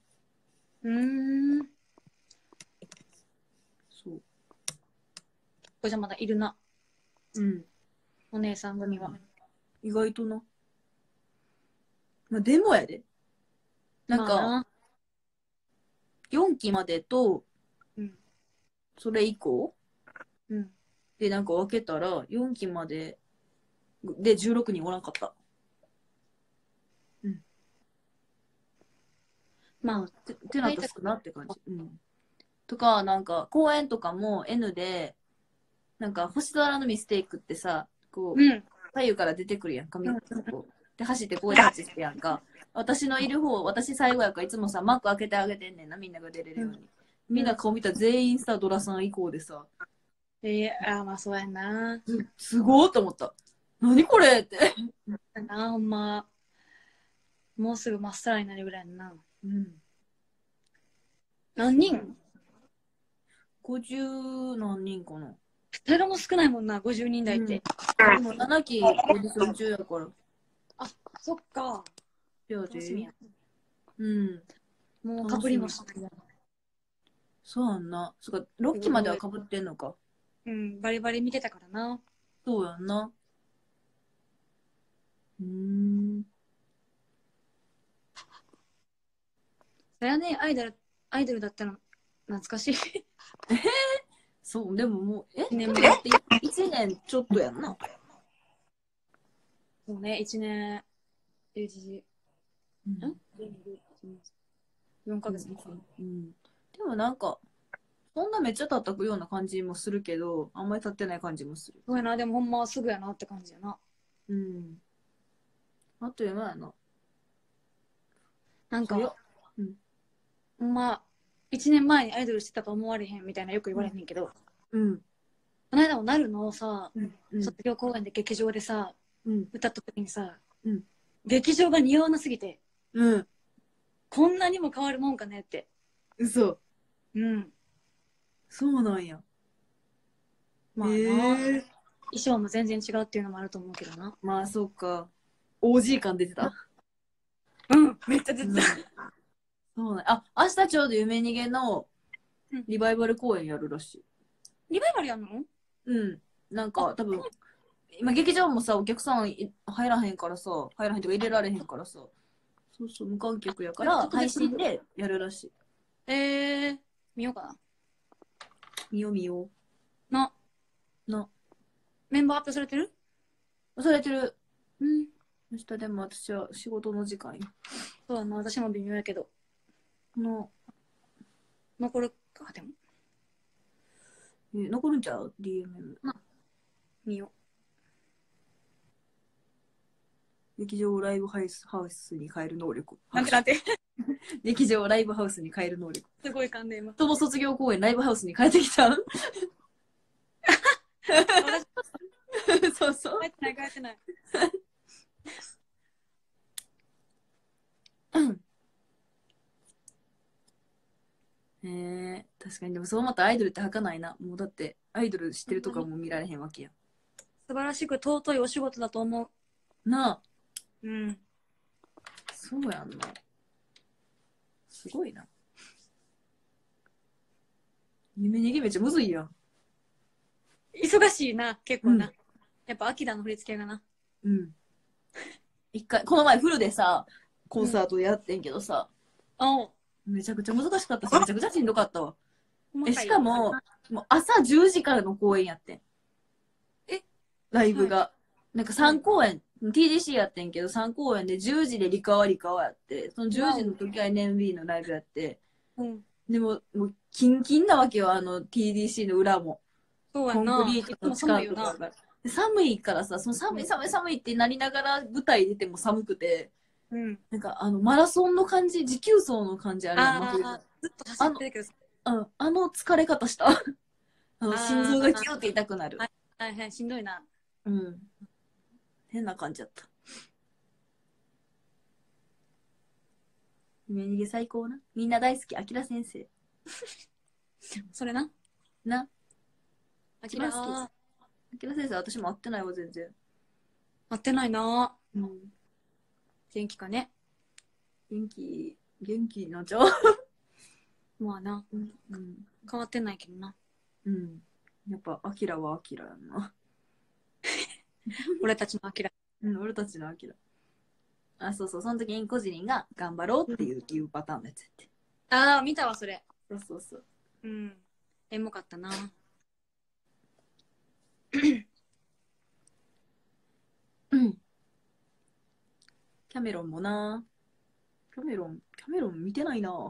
そう。 これじゃまだいるな。 うん。 お姉さん組は。 意外とな。まあ、でもやで。なんか、4期までと、それ以降、で、なんか分けたら、4期までで16人おらんかった。うん。まあ、てなったら少なって感じ。うん。とか、なんか、公演とかも N で、なんか、星空のミステイクってさ、こう、左右から出てくるやん、髪がこう。で、走ってこうやってしてやんか。私のいる方、私最後やからいつもさ、マーク開けてあげてんねんな、みんなが出れるように。みんな顔見たら全員さ、ドラさん以降でさ。 まあそうやな。 すごーって思った。何これって。 ほんま。もうすぐまっさらになるぐらいな。何人？ 50 何人かな。 それがもう少ないもんな、50人台って。 でも7期オーディション中やから。 あ、そっか。 楽しみや。 もうかぶりもしないや。 そうやんな。そっか、6期まではかぶってんのか。 バリバリ見てたからな。 そうやんな。 そりゃね、アイドルだったの懐かしい。 そう、でももう、1年ちょっとやんな。 そうね、1年、4ヶ月か。 でもなんか、そんなめっちゃ経ったような感じもするけど、あんまり経ってない感じもする。 そうやな、でもほんますぐやなって感じやな。 あっという間やな。 なんか、ほんま、1年前にアイドルしてたと思われへんみたいなよく言われへんけど、 この間もなるのをさ、 うん。 卒業公演で劇場でさ、 うん。 歌った時にさ、 うん。 劇場が似合わなすぎて、 うん。 こんなにも変わるもんかねって。 嘘。 うん。 そうなんや。 まあな、 へえ。 衣装も全然違うっていうのもあると思うけどな。 まあ、そうか。OG 感出てた。 うん、めっちゃ出てた。 そうなん。あ、明日ちょうど夢逃げのリバイバル公演やるらしい。 リバイバルやんの？ うん。なんか、多分、今劇場もさ、お客さん入らへんからさ、入らへんとか入れられへんからさ、そうそう、無観客やから配信でやるらしい。 見ようかな。 見よう見よな、 う。な。 メンバー発表されてる？ 忘れてる。 うん。 明日でも私は仕事の時間よ。 そうだな、私も微妙やけど。 の、 残るか、でも。 残るんちゃう ?DMM。 見よ劇場をライブハウスに変える能力。 う。なんて。 劇場をライブハウスに変える能力。 すごい感動今。 その卒業公演ライブハウスに変えてきた。そうそう。 変えてない、変えてない。 確かに。でもそう思ったらアイドルって儚ないな。もうだってアイドル知ってるとかも見られへんわけや。 素晴らしく尊いお仕事だと思う。 なあ。 うん。 そうやんな。すごいな。夢逃げめっちゃむずいやん。 忙しいな、結構な。 うんやっぱ、アキラの振り付けがな。 うん。一回、この前フルでさ、コンサートやってんけどさ、 おう。 めちゃくちゃ難しかったし、めちゃくちゃしんどかったわ。 細かいしかも、もう朝10時からの公演やってん。 えライブが。なんか3公演、TDC やってんけど、3公演で10時でリカワリカワやって、その10時の時は NMB のライブやって、 うん。 でも、もう、キンキンなわけよ、TDC の裏も。 そうやコンクな。 リートの近くとかが。で寒いからさ、その寒い寒い寒いってなりながら舞台出ても寒くて、 うん。 なんかマラソンの感じ、持久走の感じあるやん、真冬の。 ずっと走ってるけど。 疲れ方した。心臓がキューって痛くなる。 はいはい、しんどいな。 うん。変な感じだった。夢逃げ最高な。みんな大好き、あきら先生。 それな。 な。 あきら好き。 あきら先生、私も会ってないわ、全然。 会ってないな。 うん。 元気かね。 元気になっちゃう。 まあな。 うん。 変わってないけどな。 うん。やっぱ、アキラはアキラやんな。 俺たちのアキラ。 うん、俺たちのアキラ。そうそう、その時にコジリンが頑張ろうっていうパターンのやつやって。 ああ、見たわ、それ。 そうそうそう。 うん。エモかったな。 うん。キャメロンもな。キャメロン見てないな。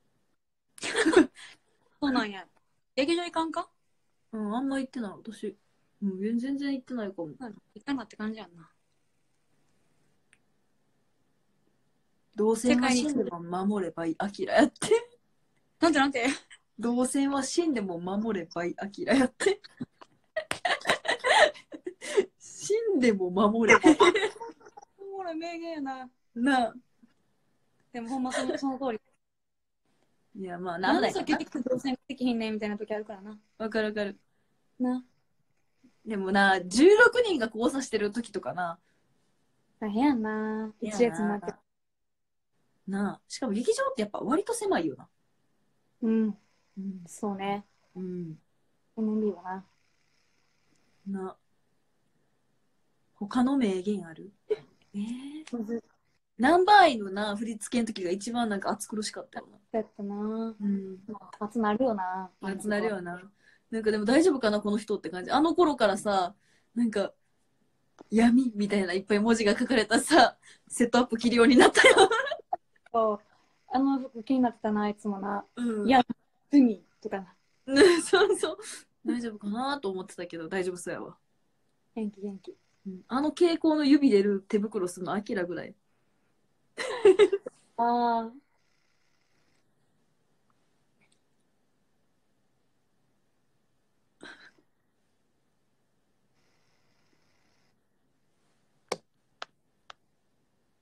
そうなんや。劇場行かんか？ うん、あんま行ってない、私。うん、全然行ってないかも。 行かなって感じやんな。 動線は死んでも守ればいい、アキラやって。 なんて動線は死んでも守ればいい、アキラやって。死んでも守ればいい。 ほら、名言やな。 なあ。 でもほんまその通り。 いや、まあ、 なんでかさ、結局動線できひんねんみたいな時あるからな。 わかるわかる。 な。 でもな、16人が交差してる時とかな。 大変やんな。一列になって。 なあ。しかも劇場ってやっぱ割と狭いよな。 うん。 うん。 そうね。 うん。 NMB はな。 な。他の名言ある？ナンバーアイのな、振り付けの時が一番なんか暑苦しかったよな。 だったな。 うん。 夏なるよな。 夏なるよな。なんかでも大丈夫かな、この人って感じ。あの頃からさ、なんか、闇みたいないっぱい文字が書かれたさ、セットアップ着るようになったよ。 そう。あの服気になってたな、いつもな。 うん。 いや、罪とかな。 ね、そうそう。大丈夫かなと思ってたけど、大丈夫そうやわ。 元気元気。 うん、あの蛍光の指出る手袋するのアキラぐらい。 ああ。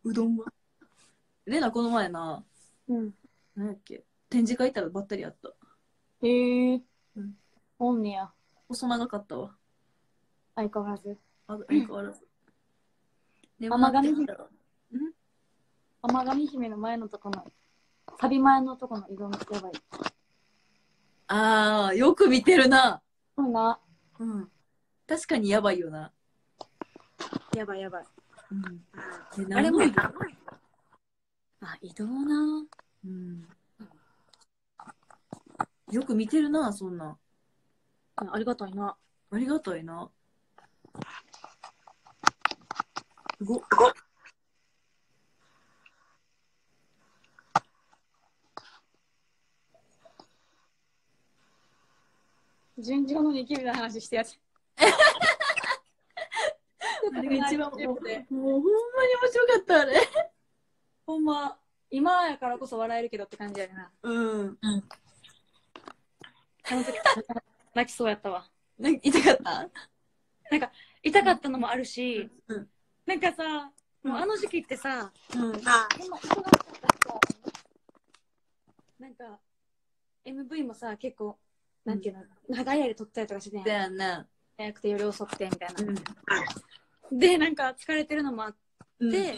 うどんはレナこの前な、なんやっけ、展示会行ったらばったりやった。 へえ。 うん。 おんねや。 細長かったわ。 相変わらず。 相変わらず。でも甘神姫。甘神姫の前のとこの、サビ前のとこの色のやばい。 あー、よく見てるな。 そうな。 うん。確かにやばいよな。 やばいやばい。 うん。 あれも移動移動な。 うん。よく見てるな、そんな。 ありがたいな。 ありがたいな。すごっ。 順調のニキビの話してやつ。 あれが一番もうほんまに面白かった、あれ。 ほんま、今やからこそ笑えるけどって感じやな。 うん。 あの時、泣きそうやったわ。 痛かった？ なんか、痛かったのもあるし、 うん。 なんかさ、もうあの時期ってさ、 うん。 ほんま忙しかったさ、なんか、MV もさ、結構、なんていうの、長い間撮ったりとかしてだよな。 早くて夜遅くてみたいな。 うん。 で、なんか疲れてるのもあって、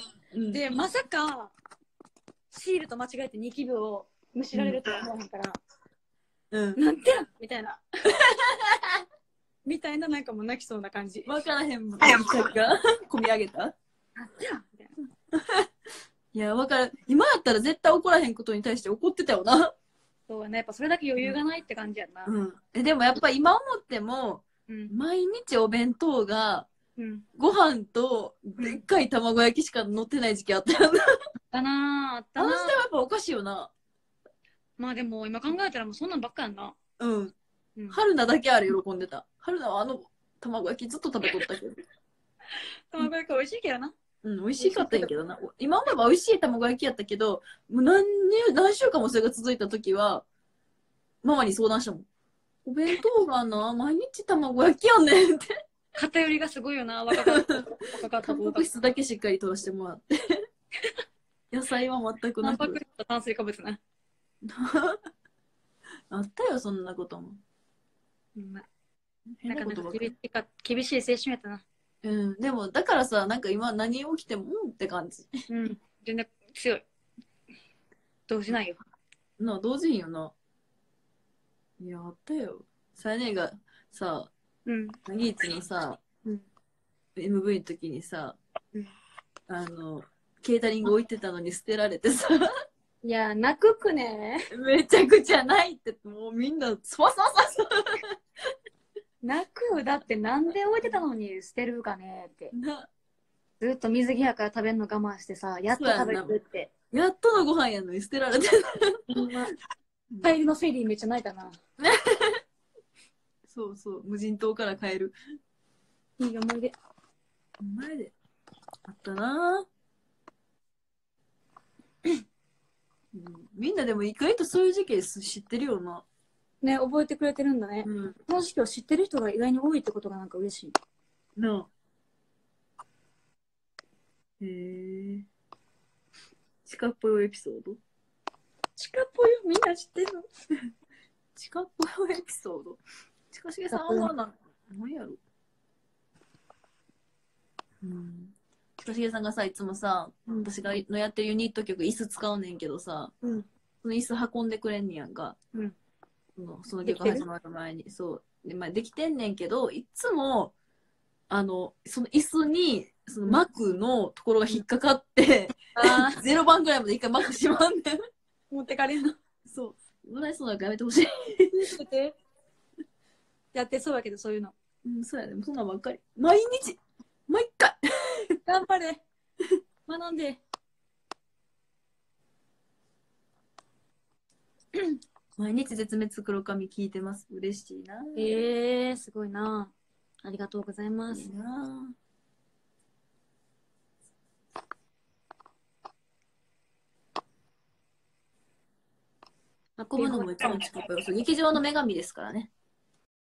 うん、 で、まさか、シールと間違えてニキビをむしられるとは思わへんから、 うん。 なんてやんみたいな。みたいな、なんかもう泣きそうな感じ。 わからへんもん。が込み上げた？ なんてやんみたいな。 いや、わからん。今やったら絶対怒らへんことに対して怒ってたよな。 そうね、やっぱそれだけ余裕がないって感じやな。 でもやっぱ今思っても、毎日お弁当が、ご飯とでっかい卵焼きしか乗ってない時期あったよな。 あなあったな。 あの時代はやっぱおかしいよな。 まあでも今考えたらもうそんなんばっかやんな。 春菜だけあれ喜んでた。春菜はあの卵焼きずっと食べとったけど。 卵焼き美味しいけどな。 美味しかったんやけどな。今思えば美味しい卵焼きやったけど、もう何週間もそれが続いた時は、ママに相談したもん。お弁当がな、毎日卵焼きやねんって。 偏りがすごいよな、若かった。 タンパク質だけしっかり取らせてもらって。野菜は全くなく。 タンパク質と炭水化物な。 あったよ、そんなことも。 なかなか厳しい青春やったな。 でも、だからさ、なんか今何起きても、って感じ。 全然強い。動じないよ。 動じんよな。いや、あったよ。さやねがさ、ナギーツのさ、MV の時にさ、ケータリング置いてたのに捨てられてさ、 いや、泣くくね。 めちゃくちゃ泣いて、もうみんな、スワスワスワ泣くだってなんで置いてたのに捨てるかねって。ずっと水着やから食べるの我慢してさ、やっと食べるって。 やっとのご飯やのに捨てられて帰りのフェリーめっちゃ泣いたな。 そうそう、無人島から帰る。 いい思い出。 前で。あったなみんなでも意外とそういう時期知ってるよな。 ね、覚えてくれてるんだね。この時期を知ってる人が意外に多いってことがなんか嬉しい。 なあ。へえ。チカっぽいエピソード？ チカっぽいよ、みんな知ってるの？ チカっぽいエピソード。チカしげさんは何やろ？近重さんがさ、いつもさ、私がのやってるユニット曲、椅子使うねんけどさ、その椅子運んでくれんねやんか。その曲始まる前に。そう。で、できてんねんけど、いつも、その椅子に、その幕のところが引っかかって、0番ぐらいまで一回幕閉まんねん。 持ってかれんの。 そう。もらえそうだからやめてほしい。 やってそうだけど、そういうの。 そうやね。そんなんばっかり。毎日毎回頑張れ学んで毎日絶滅黒髪聞いてます。嬉しいな。 すごいな。ありがとうございます。いいな。 運ぶのも一番近くよ。劇場の女神ですからね。